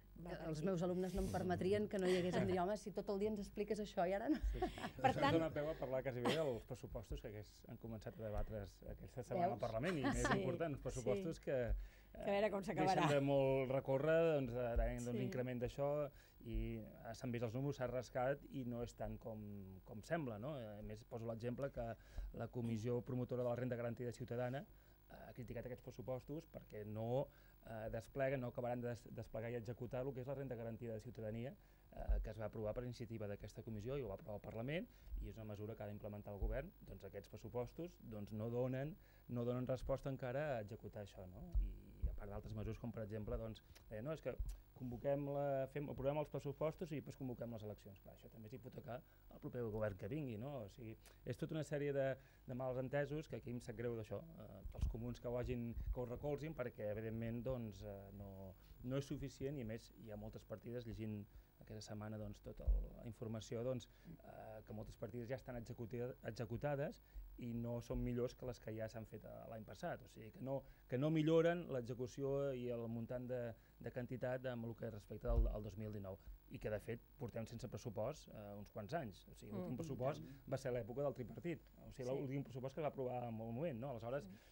els meus alumnes no em permetrien que no hi hagués em dir, home, si tot el dia ens expliques això i ara no. Sí. Per això tant... ens dona peu a parlar quasi bé dels pressupostos que han començat a debatre's aquesta setmana al Parlament, i més sí, important, els pressupostos sí. que, eh, que a veure com s'acabarà. Deixen de molt recórrer, doncs, d'un sí. increment d'això, i s'han vist els números, s'ha rascat i no és tant com, com sembla, no? A més, poso l'exemple que la Comissió Promotora de la Renda Garantida Ciutadana ha criticat aquests pressupostos perquè no eh, despleguen, no acabaran de des desplegar i executar el que és la renda garantida de ciutadania, eh, que es va aprovar per iniciativa d'aquesta comissió i ho va aprovar el Parlament, i és una mesura que ha d'implementar el govern. Doncs aquests pressupostos doncs, no, donen, no donen resposta encara a executar això, no? I a part d'altres mesures, com per exemple, doncs, eh, no, és que convoquem la, fem, aprovem els pressupostos i després convoquem les eleccions. Clar, això també és hipotecar el proper govern que vingui, no? O sigui, és tota una sèrie de, de mals entesos que aquí em sap greu d'això, eh, pels comuns que ho, hagin, que ho recolzin, perquè evidentment doncs, eh, no, no és suficient, i a més hi ha moltes partides, llegint aquesta setmana doncs, tota la informació, doncs, eh, que moltes partides ja estan executades i no són millors que les que ja s'han fet l'any passat, o sigui que no, que no milloren l'execució i el muntant de, de quantitat amb el que respecta al, al dos mil dinou, i que de fet portem sense pressupost eh, uns quants anys. O sigui, l'últim mm. pressupost va ser l'època del tripartit, o sigui, sí. l'últim pressupost que es va aprovar en el moment, no? Aleshores, mm.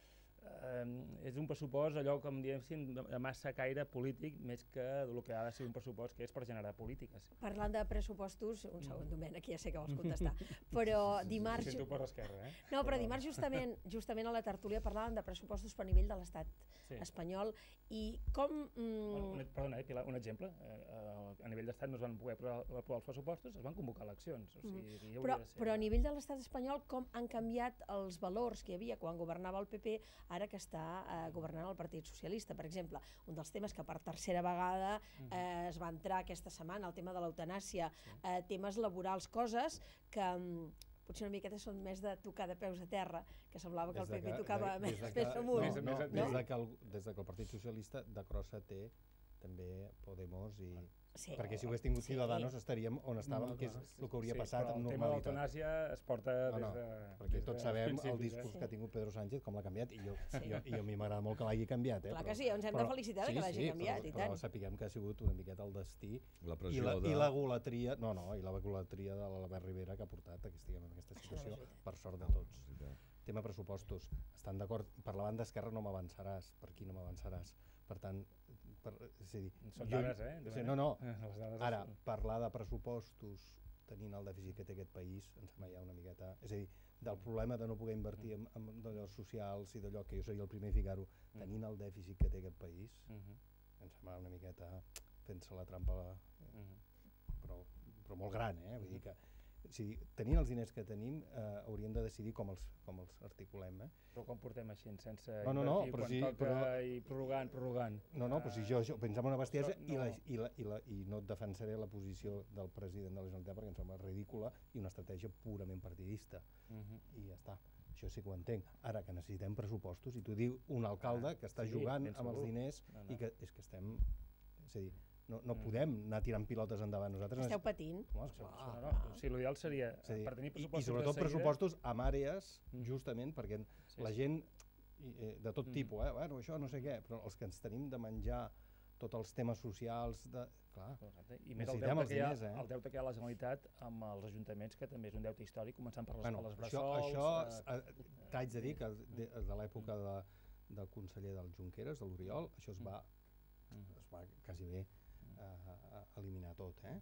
eh, és un pressupost allò, com diem, de massa caire polític, més que el que ha de ser un pressupost que és per generar polítiques. Parlant de pressupostos, un segon, Domènec, ja sé que vols contestar, però dimarts... Sento per l'esquerra, eh? No, però dimarts justament, justament a la tertúlia parlàvem de pressupostos per nivell de l'estat sí. espanyol, i com... Mm... Bueno, perdona, eh, Pilar, un exemple. Eh, a nivell d'estat no es van poder aprovar, aprovar els pressupostos, es van convocar eleccions. O sigui, mm. ja però, de ser... però a nivell de l'estat espanyol, com han canviat els valors que hi havia quan governava el P P, ara que està eh, governant el Partit Socialista? Per exemple, un dels temes que per tercera vegada eh, es va entrar aquesta setmana, el tema de l'eutanàsia, sí. eh, temes laborals, coses que... potser una miqueta són més de tocar de peus a terra, que semblava que el P P que, tocava de, més, més amunt. No, no, no? Des, de que el, des de que el Partit Socialista de crossa té també Podemos i... Sí. Perquè si ho hagués tingut sí. Ciudadanos estaríem on estàvem, no, no, que és el que hauria sí, passat amb normalitat. El tema de l'eutanàsia es porta no, no, des de... Perquè tots sabem el discurs eh? que ha tingut Pedro Sánchez, com l'ha canviat, i, jo, sí. i, i a mi m'agrada molt que l'hagi canviat. Eh? Clar que sí, ens hem però, de felicitar sí, que l'hagi sí, canviat, però, i tant. Però sapiguem que ha sigut una miqueta el destí la i, la, de... i la golatria, no, no, i la golatria de l'Albert Rivera que ha portat que estiguem en aquesta situació, per sort de tots. Tema pressupostos, estan d'acord, per la banda esquerra no m'avançaràs, per aquí no m'avançaràs, per tant, per, és a dir, són dades, eh? Sí, no, no, ara, parlar de pressupostos tenint el dèficit que té aquest país, em sembla ja una miqueta, és a dir, del problema de no poder invertir en, en d'allò socials i d'allò que jo seria el primer a ficar-ho, tenint el dèficit que té aquest país, em sembla una miqueta fent-se la trampa, però, però molt gran, eh? Vull dir que si tenint els diners que tenim, eh, hauríem de decidir com els, com els articulem. Eh? Però com portem així, sense no, no, no, invertir quan sí, toca però... i prorrogant, prorrogant? No, no, però si jo, jo pensem en una bestiesa no. i, la, i, la, i, la, i no et defensaré la posició del president de la Generalitat perquè em sembla ridícula i una estratègia purament partidista. Uh -huh. I ja està. Això sí que ho entenc. Ara que necessitem pressupostos, i t'ho diu un alcalde que està sí, jugant amb els diners no, no. i que és que estem... És a dir, No, no podem anar tirant pilotes endavant. Nosaltres esteu patint. Home, ah, no, no. Sí, l'ideal seria sí. per tenir pressupostos... I, i sobretot pressupostos amb àrees, justament, perquè sí, la gent eh, de tot mm. tipus, eh, bueno, això no sé què, però els que ens tenim de menjar tots els temes socials, de, clar, Exacte. I més el necessitem deute, els que hi ha, diners, eh? el deute que hi ha a la Generalitat amb els ajuntaments, que també és un deute històric, començant per les Bueno, escoles això, bressols... això eh, t'haig de dir que de, de l'època de, del conseller del Junqueras, de l'Oriol, això es va, es va quasi bé eh, eliminar tot. Eh?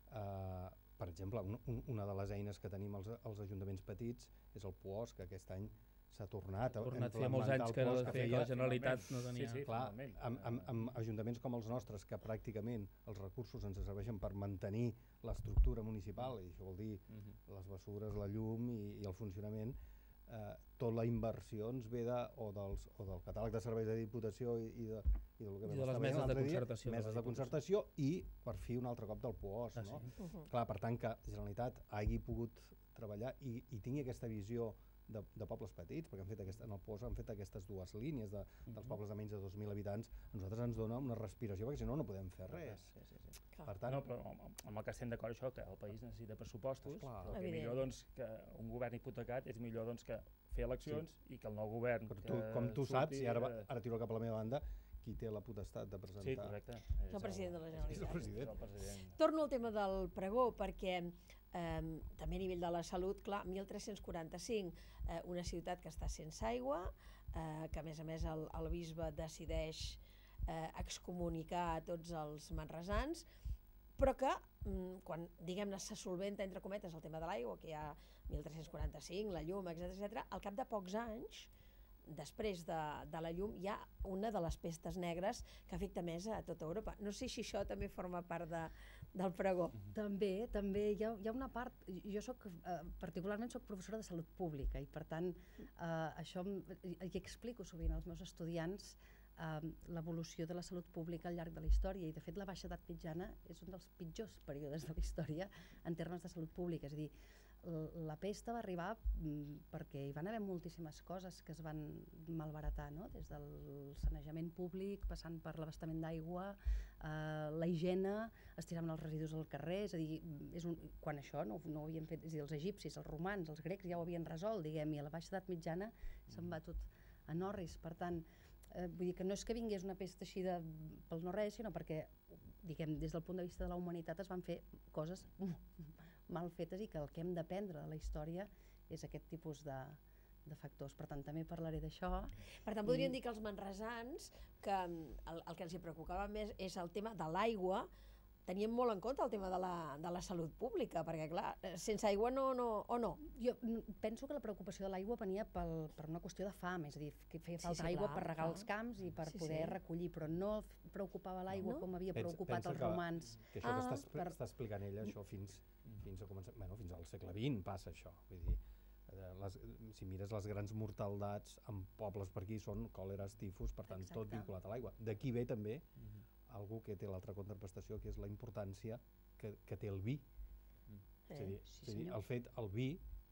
Eh, per exemple, un, un, una de les eines que tenim els, els ajuntaments petits és el P U O S, que aquest any s'ha tornat Ha a tornat, feia implementar molts anys el que, P U O S, no, que feia, que la Generalitat no tenia... Sí, sí. clar, finalment. amb, amb, amb ajuntaments com els nostres, que pràcticament els recursos ens serveixen per mantenir l'estructura municipal, i això vol dir les bessures, la llum i, i el funcionament, eh, tota la inversió ens ve de, o, dels, o del catàleg de serveis de Diputació i, i, de, i, del que I vam de les estar veient meses de l'altre dia, concertació. meses de concertació i, per fi, un altre cop del P U O S. Ah, No? sí? Uh -huh. Clar, per tant, que la Generalitat hagi pogut treballar i, i tingui aquesta visió de, de pobles petits, perquè han fet aquesta, en el P O S han fet aquestes dues línies de, dels pobles de menys de dos mil habitants, a nosaltres ens dona una respiració, perquè si no, no podem fer res. Sí, sí, sí. Per tant, No, però amb, amb el que estem d'acord, això, que el país necessita pressupostos, Esclar. però que Evident. millor doncs, que un govern hipotecat és millor doncs, que fer eleccions sí. i que el nou govern però que tu, com tu surti, saps, i ara, va- eh, ara tiro cap a la meva banda, qui té la potestat de presentar... Sí, correcte. És el president de la És el Generalitat. president. És el president. Torno al tema del pregó, perquè eh, també a nivell de la salut, clar, mil tres-cents quaranta-cinc, eh, una ciutat que està sense aigua, eh, que a més a més el, el bisbe decideix eh, excomunicar a tots els manresans, però que mm, quan, diguem-ne, se solventa, entre cometes, el tema de l'aigua, que hi ha mil tres-cents quaranta-cinc, la llum, etcètera, etcètera, al cap de pocs anys, després de, de la llum, hi ha una de les pestes negres que afecta més a tota Europa. No sé si això també forma part de, del pregó. També, també hi ha, hi ha una part, jo soc, eh, particularment soc professora de salut pública i per tant eh, això em- hi explico sovint als meus estudiants eh, l'evolució de la salut pública al llarg de la història i de fet la baixa edat mitjana és un dels pitjors períodes de la història en termes de salut pública, és a dir, l- la pesta va arribar mm, perquè hi van haver moltíssimes coses que es van malbaratar, no? Des del sanejament públic, passant per l'abastament d'aigua, eh, la higiene, es tiraven els residus al carrer, és a dir, és un, quan això no, no ho havien fet, és a dir, els egipcis, els romans, els grecs ja ho havien resolt, diguem, i a la baixa edat mitjana se'n va tot a Norris, per tant, eh, vull dir que no és que vingués una pesta així de, pel no res, sinó perquè, diguem, des del punt de vista de la humanitat es van fer coses mal fetes i que el que hem d'aprendre de la història és aquest tipus de, de factors. Per tant, també parlaré d'això. Per tant, podríem dir que els manresans, que mm, el, el que els hi preocupava més és el tema de l'aigua, tenien molt en compte el tema de la, de la salut pública, perquè clar, eh, sense aigua no, no, o no? Jo mm, penso que la preocupació de l'aigua venia pel, per una qüestió de fam, és a dir, que feia Sí, falta sí, aigua clar, per regar clar. els camps i per Sí, poder sí. recollir, però no f- preocupava l'aigua No? com havia Pensa- preocupat pensa els que- romans. Que això que Ah, està, expli per- està explicant ella, això fins, fins, a començar, bueno, fins al segle vint passa això. Vull dir, eh, les, si mires les grans mortaldats en pobles per aquí són còleres, tifus, per tant, tot Exacte. vinculat a l'aigua. D'aquí ve també algú que té l'altra contraprestació, que és la importància que, que té el vi. Eh, és a dir, sí, és a dir, senyor. el fet, el vi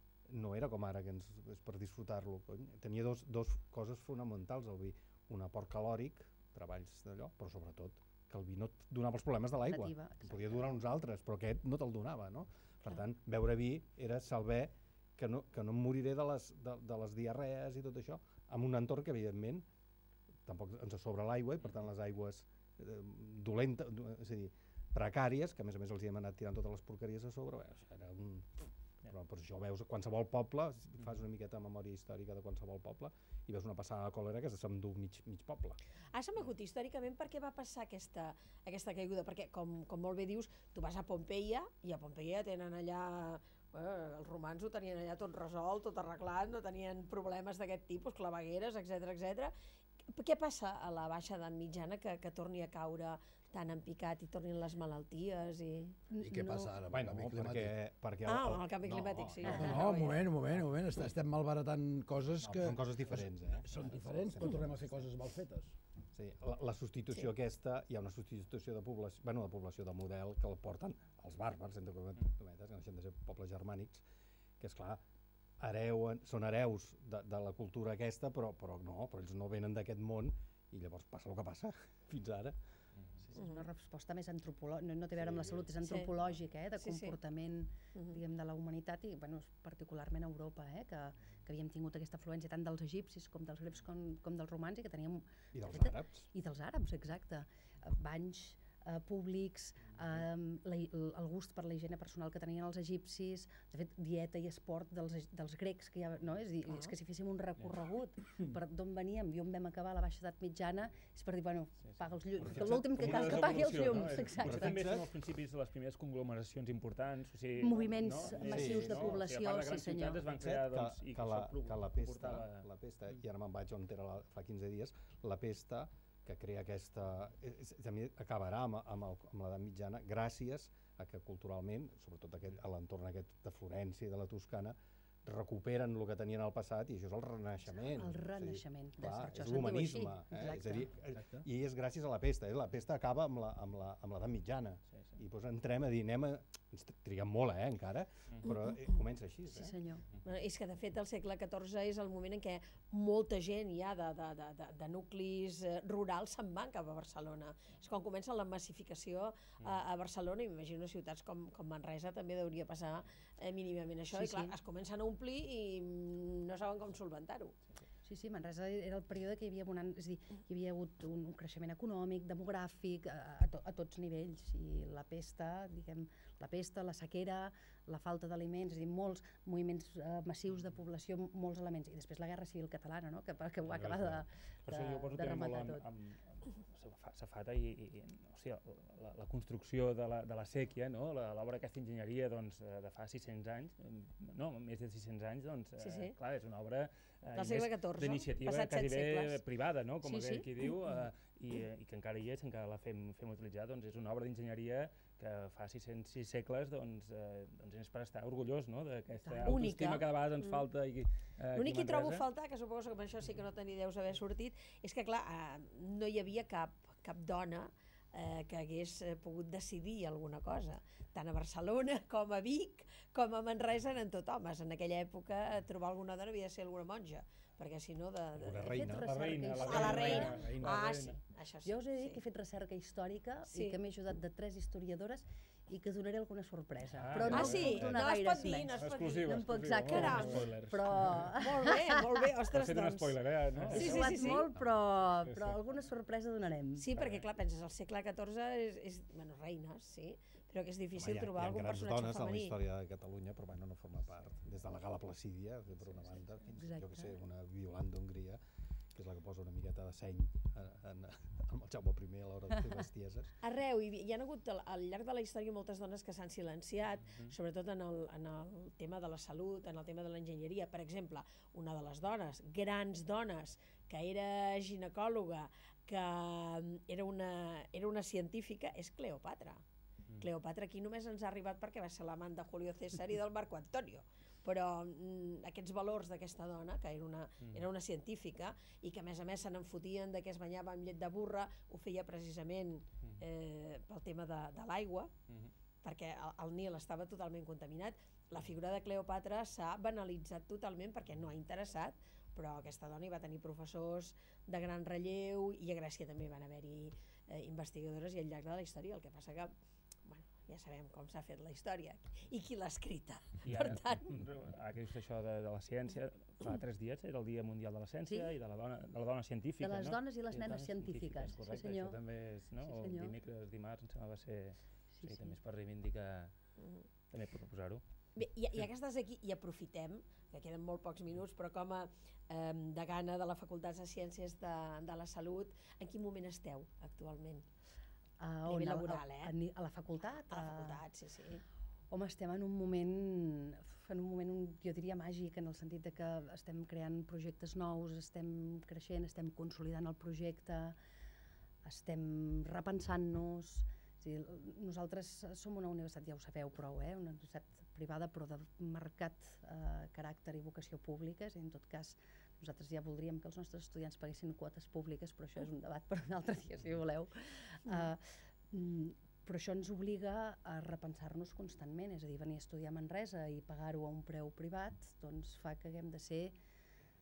no era com ara, que ens, és per disfrutar-lo. cony. Tenia dos, dos coses fonamentals, el vi. Un aport calòric, treballs d'allò, però sobretot que el vi no et donava els problemes de l'aigua. Nativa, Que exacte. podia donar uns altres, però aquest no te'l donava, no? Per tant, beure vi era saber que no, que no em moriré de les, de, de les diarrees i tot això, en un entorn que, evidentment, tampoc ens sobra l'aigua, i per tant les aigües eh, dolentes, és a dir, precàries, que a més a més els hi hem anat tirant totes les porqueries a sobre, bé, això era un... Però, però això ho veus a qualsevol poble, fas una miqueta de memòria històrica de qualsevol poble i veus una passada de còlera que s'endú mig, mig poble. Ha sabut històricament per què va passar aquesta, aquesta caiguda, perquè com, com molt bé dius, tu vas a Pompeia i a Pompeia tenen allà, bueno, els romans ho tenien allà tot resolt, tot arreglat, no tenien problemes d'aquest tipus, clavegueres, etcètera, etcètera. Què passa a la baixa edat mitjana que, que torni a caure tan en picat i tornin les malalties? I... I què passa ara amb el Bueno, canvi perquè, climàtic? perquè Ah, el- amb el canvi no, climàtic, sí. no, No, no, un moment, un moment, un moment. Est- Estem malbaratant coses No, que... són coses diferents, eh? Són diferents, però tornem a fer coses mal fetes. Sí, la, la substitució Sí. aquesta, hi ha una substitució de població, bueno, de població de model que el porten els bàrbars, entre cometes, que no deixen de ser pobles germànics, que és clar, hereuen, són hereus de, de la cultura aquesta, però, però no, però ells no venen d'aquest món i llavors passa el que passa fins ara. és una resposta més antropològica, no, no té a veure amb la salut, és antropològica, eh, de comportament, diguem, de la humanitat i, bueno, particularment a Europa, eh, que, que havíem tingut aquesta afluència tant dels egipcis com dels grecs com, com dels romans i que teníem... I dels fet, àrabs. I dels àrabs, exacte. Banys eh, públics, eh, la, el gust per la higiene personal que tenien els egipcis, de fet, dieta i esport dels, dels grecs, que ja, no? És, dir, és que si féssim un recorregut per d'on veníem i on vam acabar la baixa edat mitjana, és per dir, bueno, paga els llums, l'últim que cal que pagui els llums, exacte. Però també són els principis de les primeres conglomeracions importants, o sigui... Moviments massius de població, sí senyor. Es van crear, doncs, i que, la, que la pesta, portava... la pesta, i ara me'n vaig on era la, fa quinze dies, la pesta que crea aquesta... És, també acabarà amb, amb, el, amb l'edat mitjana gràcies a que culturalment, sobretot aquell, a l'entorn aquest de Florència i de la Toscana, recuperen el que tenien al passat i això és el renaixement. El renaixement. O sigui, clar, és l'humanisme. Eh? És a dir, i és gràcies a la pesta. Eh? La pesta acaba amb l'edat amb la, amb l'edat mitjana. Sí, sí. I doncs entrem a dir, anem a... Ens triguem molt, eh, encara, però eh, comença així. Eh? Sí, senyor. Bueno, és que, de fet, el segle catorze és el moment en què molta gent ja de, de, de, de, de nuclis eh, rurals se'n van cap a Barcelona. És quan comença la massificació a, a Barcelona, i m'imagino ciutats com, com Manresa també hauria passar eh, mínimament això, Sí, i clar, sí. es comencen a omplir i no saben com solventar-ho. Sí, sí, Manresa era el període que hi havia, un, és a dir, hi havia hagut un, un creixement econòmic, demogràfic, a, a, to, a tots nivells, i la pesta, diguem, la pesta, la sequera, la falta d'aliments, és a dir, molts moviments eh, massius de població, molts elements, i després la Guerra Civil Catalana, no?, que, que ho va acabar de, de, de rematar tot. Amb, amb safata i, i, i o sigui, la, la construcció de la, de la séquia, no? L'obra d'aquesta enginyeria, doncs, de fa sis-cents anys, no, més de sis-cents anys, doncs, Sí, sí. eh, clar, és una obra eh, Del segle catorze, d'iniciativa passats set quasi bé segles. privada, no? Com Sí, aquell sí. qui diu, eh, i, i que encara hi és, encara la fem, fem utilitzar, doncs és una obra d'enginyeria que fa sis-cents sis segles, doncs, eh, doncs és per estar orgullós, no?, d'aquesta Única. autoestima que de vegades ens Mm. falta. I, eh, L'únic que aquí a hi trobo Manresa. faltar, que suposo que amb això sí que no te n'hi deus haver sortit, és que, clar, eh, no hi havia cap, cap dona eh, que hagués eh, pogut decidir alguna cosa. Tant a Barcelona com a Vic, com a Manresa eren tot homes. En aquella època eh, trobar alguna dona havia de ser alguna monja, perquè si no... De, de... Una He fet reina. La recerca reina, la històrica. A la reina. La reina. Ah, La sí, reina. això sí. Jo us he de dir sí. que he fet recerca històrica Sí. i que m'he ajudat de tres historiadores i que donaré alguna sorpresa. Ah, però ja. no Ah, us sí? puc donar No es gaires pot dir, més. no es pot dir. Exclusiva, No em puc- exclusiva. exacte. Molt bé. Spoilers. Però Molt bé, molt bé, Has ostres, fet un doncs. spoiler, eh? No? Sí, he sí, jugat sí, sí. molt, però, Sí, però sí. alguna sorpresa donarem. Sí, perquè clar, penses, el segle catorze és, és bueno, reines, sí, però que és difícil Home, hi ha, trobar hi ha algun grans personatge dones en la femení. història de Catalunya, però bueno, no forma part. Des de la Gala Placídia, per una banda, fins, jo que sé, Exacte. una Violant d'Hongria, que és la que posa una miqueta de seny en, en, amb el Jaume primer a l'hora de fer bestieses. Arreu, hi, hi ha hagut al, al llarg de la història moltes dones que s'han silenciat, sobretot en el, en el tema de la salut, en el tema de l'enginyeria. Per exemple, una de les dones, grans dones, que era ginecòloga, que era una, era una científica, és Cleopatra. Mm. Cleopatra aquí només ens ha arribat perquè va ser l'amant de Julio César i del Marco Antonio, però mm, aquests valors d'aquesta dona, que era una, mm. era una científica i que a més a més se n'enfotien de que es banyava amb llet de burra, ho feia precisament eh, pel tema de, de l'aigua, Mhm. perquè el, el Nil estava totalment contaminat. La figura de Cleopatra s'ha banalitzat totalment perquè no ha interessat, però aquesta dona hi va tenir professors de gran relleu i a Grècia també van haver-hi eh, investigadores i al llarg de la història. El que passa que, bueno, ja sabem com s'ha fet la història i qui l'ha escrita. I Per ara, tant, ara que dius això de, de la ciència, fa tres dies era el Dia Mundial de la Ciència Sí. i de la dona, de la dona científica, De les no? dones i les Sí, nenes dones científiques, sí, correcte, senyor. Això també és, no? Sí, El senyor. dimecres, dimarts, em sembla que va ser... Sí, Sí, sí. també és per reivindicar, també per proposar-ho. bé, i, i aquestes aquí, i aprofitem, que queden molt pocs minuts, però com a eh, degana de la Facultat de Ciències de, de la Salut, en quin moment esteu actualment? A, A nivell on? laboral, eh? A, ni- a la facultat? A la facultat, sí, sí. Home, estem en un moment, en un moment, un- jo diria màgic, en el sentit de que estem creant projectes nous, estem creixent, estem consolidant el projecte, estem repensant-nos. És a dir, nosaltres som una universitat, ja ho sabeu prou, eh? Una universitat privada però de marcat eh, caràcter i vocació pública, és a dir, en tot cas nosaltres ja voldríem que els nostres estudiants paguessin quotes públiques, però això és un debat per un altre dia, si voleu. Uh, mm, però això ens obliga a repensar-nos constantment, és a dir, venir a estudiar a Manresa i pagar-ho a un preu privat, doncs fa que haguem de ser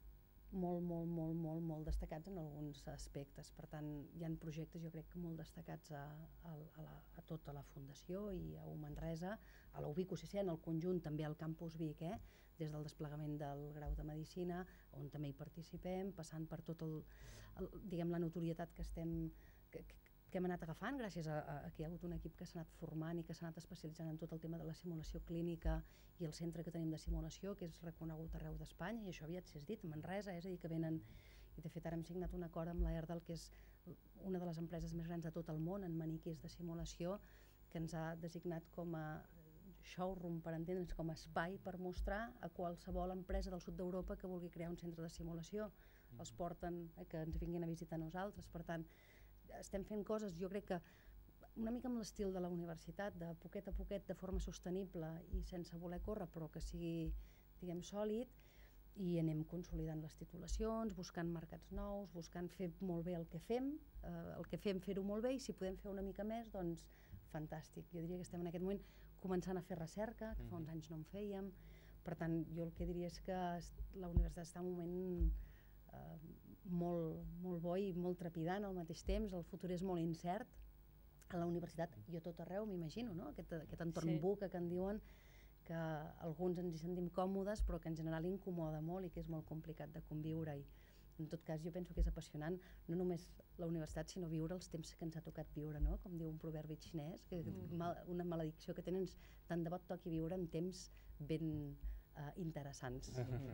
molt, molt, molt, molt, molt destacats en alguns aspectes. Per tant, hi ha projectes, jo crec que molt destacats a, a, a, la, a tota la Fundació i a U Manresa, a la U Vic U C C, en el conjunt, també al Campus Vic, eh? Des del desplegament del grau de Medicina, on també hi participem, passant per tot el, el, diguem, la notorietat que estem que, que, que hem anat agafant gràcies a, a que hi ha hagut un equip que s'ha anat formant i que s'ha anat especialitzant en tot el tema de la simulació clínica i el centre que tenim de simulació, que és reconegut arreu d'Espanya, i això aviat s'és dit, a Manresa, és a dir, que venen, i de fet ara hem signat un acord amb la Erdal, que és una de les empreses més grans de tot el món en maniquís de simulació, que ens ha designat com a showroom, per entendre'ns, com a espai per mostrar a qualsevol empresa del sud d'Europa que vulgui crear un centre de simulació. Els porten eh, que ens vinguin a visitar nosaltres, per tant, estem fent coses, jo crec que una mica amb l'estil de la universitat, de poquet a poquet, de forma sostenible i sense voler córrer, però que sigui, diguem, sòlid, i anem consolidant les titulacions, buscant mercats nous, buscant fer molt bé el que fem, eh, el que fem fer-ho molt bé, i si podem fer una mica més, doncs fantàstic. Jo diria que estem en aquest moment començant a fer recerca, que fa uns anys no en fèiem, per tant, jo el que diria és que la universitat està en un moment eh, molt, molt bo i molt trepidant al mateix temps, el futur és molt incert. A la universitat, jo tot arreu m'imagino, no? aquest, aquest entorn Sí. buca que en diuen, que alguns ens hi sentim còmodes, però que en general incomoda molt i que és molt complicat de conviure. I en tot cas jo penso que és apassionant no només la universitat, sinó viure els temps que ens ha tocat viure, no? Com diu un proverbi xinès, que mm. mal, una maledicció que tenen, tant de bo et toqui viure en temps ben uh, interessants.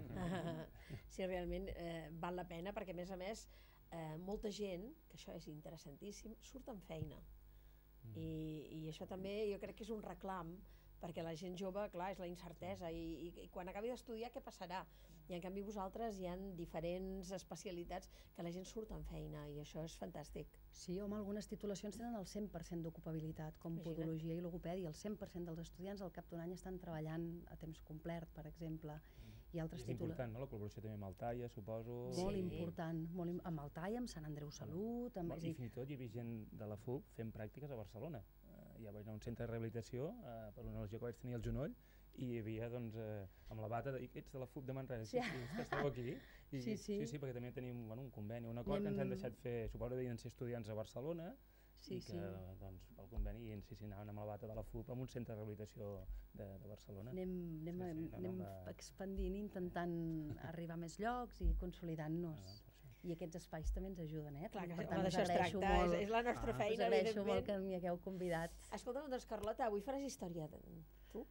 Sí, realment eh, val la pena, perquè a més a més eh, molta gent, que això és interessantíssim, surt amb feina. Mm. I, I això també jo crec que és un reclam, perquè la gent jove, clar, és la incertesa, i, i, i quan acabi d'estudiar què passarà? I en canvi vosaltres hi ha diferents especialitats que la gent surt amb feina, i això és fantàstic. Sí, home, algunes titulacions tenen el cent per cent d'ocupabilitat, com Imagina't. podologia i logopèdia. El cent per cent dels estudiants al cap d'un any estan treballant a temps complet, per exemple. I altres és titula- important, no? La col·laboració també amb Altaia, suposo. Molt Sí. important, molt im amb Altaia, amb Sant Andreu Salut... Amb, I fins i tot hi havia gent de la F U B fent pràctiques a Barcelona. Uh, ja vaig anar a un centre de rehabilitació uh, per una lesió que vaig tenir al genoll, i hi havia, doncs, eh, amb la bata, de, ets de la F U B de Manresa, sí, sí, sí esteu aquí. I, Sí, sí. sí, sí, perquè també tenim bueno, un conveni, un acord Anem... que ens han deixat fer, suposo que devien ser estudiants a Barcelona, Sí, i que, sí. doncs, pel conveni, i sí, sí, anaven amb la bata de la F U B en un centre de rehabilitació de, de Barcelona. Anem, anem, Sí, sí, no, no, anem va- expandint, intentant arribar a més llocs i consolidant-nos. Ah, per això. I aquests espais també ens ajuden, eh? Clar, que Per home, tant, us d'això es agraeixo tracta, molt, és, és la nostra Ah. feina, us agraeixo molt evidentment. que m'hi hagueu convidat. Escolta'm, doncs, Carlota, avui faràs història. De... Tu?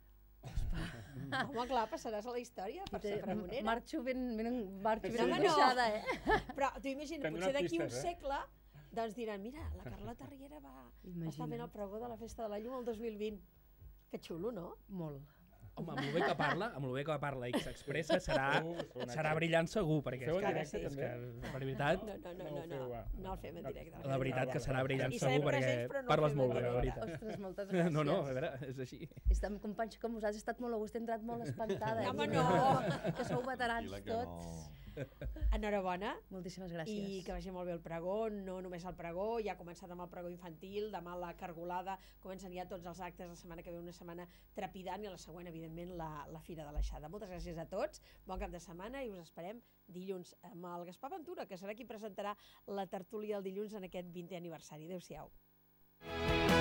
Home, clar, passaràs a la història per ser pregonera. Marxo ben, ben, marxo Sí, ben home, no. angoixada, eh? Però tu imagina, T'hem potser donat d'aquí un pistes, eh? segle doncs diran, mira, la Carlota Riera va estar fent el pregó de la Festa de la Llum el dos mil vint. Que xulo, no? Molt. Home, amb el bé que parla, amb el bé que parla i que s'expressa, serà, Uh, un serà èxit. brillant segur, perquè Feu és en que, directe, és també? que, per veritat, No, no, no, No no, ho no, feu, va. no el fem en directe. la veritat que serà brillant I segur, serem perquè presents, però no parles fem molt bé, en la directe. veritat. Ostres, moltes gràcies. No, no, a veure, és així. Estar amb companys com vosaltres, he estat molt a gust, he entrat molt espantada. No, eh? home, no. Que sou veterans Tranquil·la que tots. no. Enhorabona. Moltíssimes gràcies. I que vagi molt bé el pregó, no només el pregó, ja ha començat amb el pregó infantil, demà la cargolada, comencen ja tots els actes, la setmana que ve una setmana trepidant, i la següent, evidentment, la, la Fira de l'Aixada. Moltes gràcies a tots, bon cap de setmana, i us esperem dilluns amb el Gaspar Ventura, que serà qui presentarà la tertúlia del dilluns en aquest vintè aniversari. Adéu-siau.